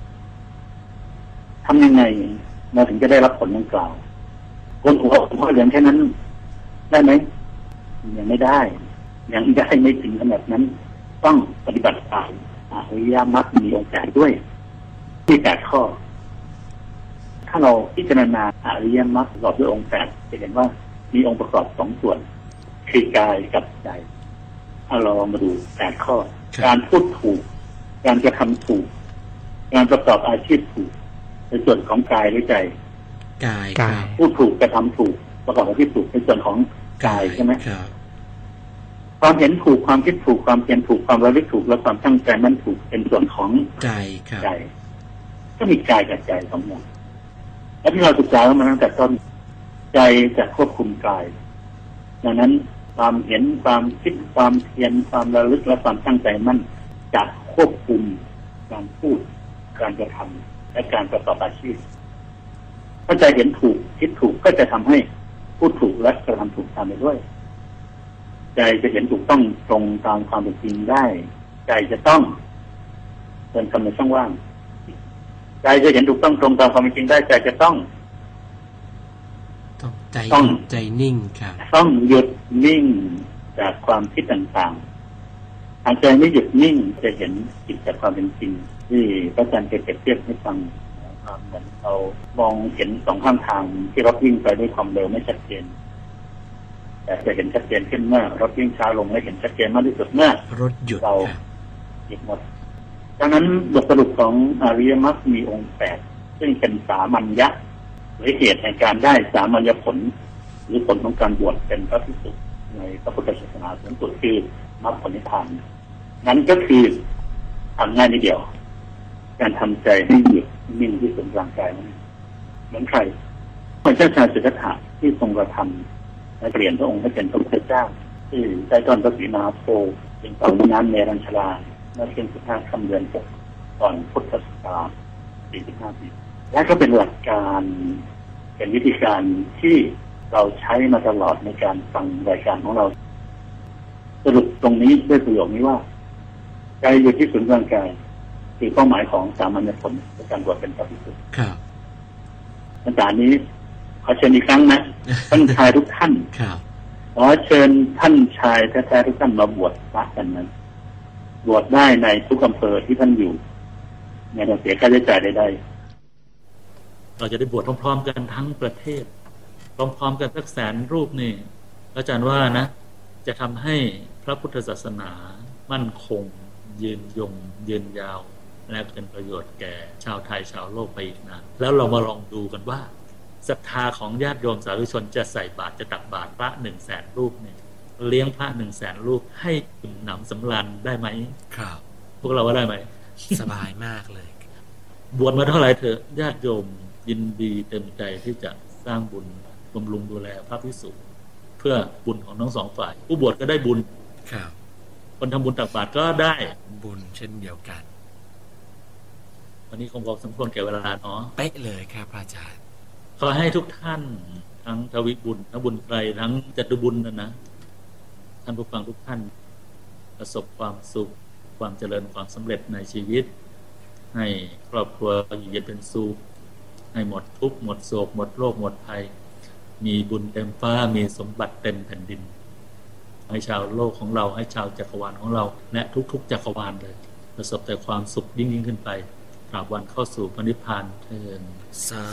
ทำยังไงเราถึงจะได้รับผลดังกล่าวคนหัวพ่อเหลืองแค่นั้นได้ไหมยังไม่ได้ยังได้ไม่ถึงขนาดนั้นต้องปฏิบัติตามอริยมรรคมีองค์8ด้วยที่8ข้อถ้าเราพิจารณาอริยมรรคประกอบด้วยองค์8จะเห็นว่ามีองค์ประกอบ2ส่วนคือกายกับใจเอาเรามาดู8ข้อการพูดถูกการกระทำถูกการประกอบอาชีพถูกในส่วนของกายหรือใจกายพูดถูกกระทำถูกประกอบอาชีพถูกในส่วนของกายใช่ไหมความเห็นถูกความคิดถูกความเพียรถูกความระลึกถูกและความตั้งใจนั้นถูกเป็นส่วนของใจก็มีกายกับใจสองอย่างและที่เราศึกษามาตั้งแต่ต้นใจจะควบคุมกายดังนั้นความเห็นความคิดความเพียรความระลึกและความตั้งใจมั่นจะควบคุมการพูดการกระทำและการประกอบอาชีพถ้าใจเห็นถูกคิดถูกก็จะทำให้พูดถูกและกระทำถูกตามไปด้วยใจจะเห็นถูกต้องตรงตามความเป็นจริงได้ใจจะต้องเป็นคำในช่องว่างใจจะเห็นถูกต้องตรงตามความเป็นจริงได้ใจจะต้องใจนิ่งครับต้องหยุดนิ่งจากความคิดต่างๆหากใจไม่หยุดนิ่งจะเห็นจิตจากความเป็นจริงที่พระอาจารย์เคยเปรียบเทียบให้ฟังเหมือนเรามองเห็น2ข้างทางที่รถวิ่งไปด้วยความเร็วไม่ชัดเจนแต่จะเห็นชัดเจนขึ้นเมื่อรถวิ่งช้าลงและเห็นชัดเจนมากที่สุดเมื่อรถหยุดเราหยุดหมดดังนั้นบทสรุปของอริยมรรคมีองค์8ซึ่งเป็นสามัญญะหรือเหตุในการได้สามัญญผลหรือผลของการบวชเป็นพระภิกษุในพระพุทธศาสนาสูงสุดคือมรรคผลนิพพานนั้นก็คือทำง่ายนิดเดียวการทำใจให้หยุดนิ่งที่ศูนย์กลางกายนั้นเหมือนใครเหมือนเจ้าชายสิทธัตถะที่ทรงกระทำและเปลี่ยนพระองค์ให้เป็นพระพุทธเจ้าที่ได้ต้นพระศรีมหาโพธิ์เป็นเต่าน้ำเมรัญชลาเมื่อเพียง15 ค่ำเดือน 6ก่อนพุทธศักราช45 ปีและก็เป็นหลักการเป็นวิธีการที่เราใช้มาตลอดในการฟังรายการของเราสรุปตรงนี้ด้วยประโยคนี้ว่าใจอยู่ที่ศูนย์กลางกายคือเป้าหมายของสามัญผลในการบวชเป็นพระภิกษุครับอาจารย์นี้ขอเชิญอีกครั้งนะท่านชายทุกท่านขอเชิญท่านชายแท้ๆทุกท่านมาบวชพระกันนั้นบวชได้ในทุกอำเภอที่ท่านอยู่ไม่ต้องเสียค่าใช้จ่ายใดๆเราจะได้บวชพร้อมๆกันทั้งประเทศพร้อมๆกันสัก100,000 รูปนี่อาจารย์ว่านะจะทำให้พระพุทธศาสนามั่นคงยืนยงยืนยาวและเป็นประโยชน์แก่ชาวไทยชาวโลกไปอีกนานแล้วเรามาลองดูกันว่าศรัทธาของญาติโยมสาธุชนจะใส่บาตรจะตักบาตรพระ 100,000 รูปเนี่ยเลี้ยงพระ 100,000 รูปให้อิ่มหนำสำราญได้ไหมครับพวกเราว่าได้ไหมสบายมากเลยบวชมาเท่าไหร่เถอะญาติโยมยินดีเต็มใจที่จะสร้างบุญบำรุงดูแลพระภิกษุเพื่อบุญของทั้งสองฝ่ายผู้บวชก็ได้บุญครับคนทำบุญตักบาตรก็ได้บุญเช่นเดียวกันวันนี้คงพอสมควรแก่เวลาเนาะเป๊ะเลยครับอาจารย์ขอให้ทุกท่านทั้งทวิบุญทั้งบุญไตรทั้งจตุบุญนะท่านผู้ฟังทุกท่านประสบความสุขความเจริญความสำเร็จในชีวิตให้ครอบครัวอยู่เย็นเป็นสุขให้หมดทุกข์หมดโศกหมดโรคหมดภัยมีบุญเต็มฟ้ามีสมบัติเต็มแผ่นดินให้ชาวโลกของเราให้ชาวจักรวาลของเราและทุกๆจักรวาลเลยประสบแต่ความสุขยิ่งขึ้นไปตราบวันเข้าสู่พระนิพพานเถิดสา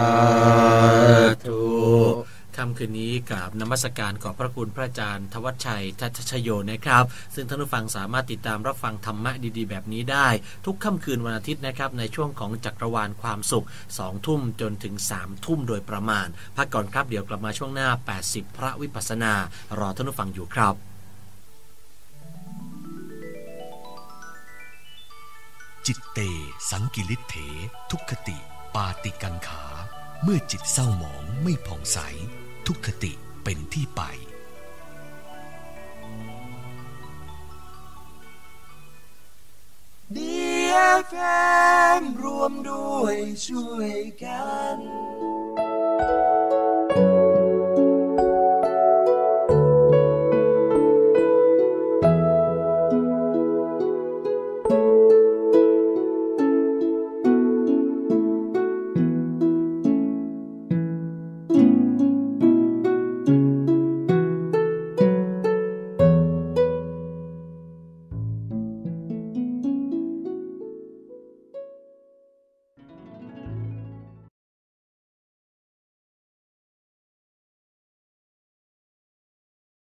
ธุค่ำคืนนี้กับนมัสการขอบพระคุณพระอาจารย์ธวัชชัยทัชชโยนะครับซึ่งท่านผู้ฟังสามารถติดตามรับฟังธรรมะดีๆแบบนี้ได้ทุกค่ำคืนวันอาทิตย์นะครับในช่วงของจักรวาลความสุข 20:00 นจนถึง 3:00 นโดยประมาณพักก่อนครับเดี๋ยวกลับมาช่วงหน้า80พระวิปัสสนารอท่านผู้ฟังอยู่ครับจิตเตสังกิริเถทุกขติปาติกังขาเมื่อจิตเศร้าหมองไม่ผ่องใสทุกขติเป็นที่ไป Dear FM รวมด้วยช่วยกัน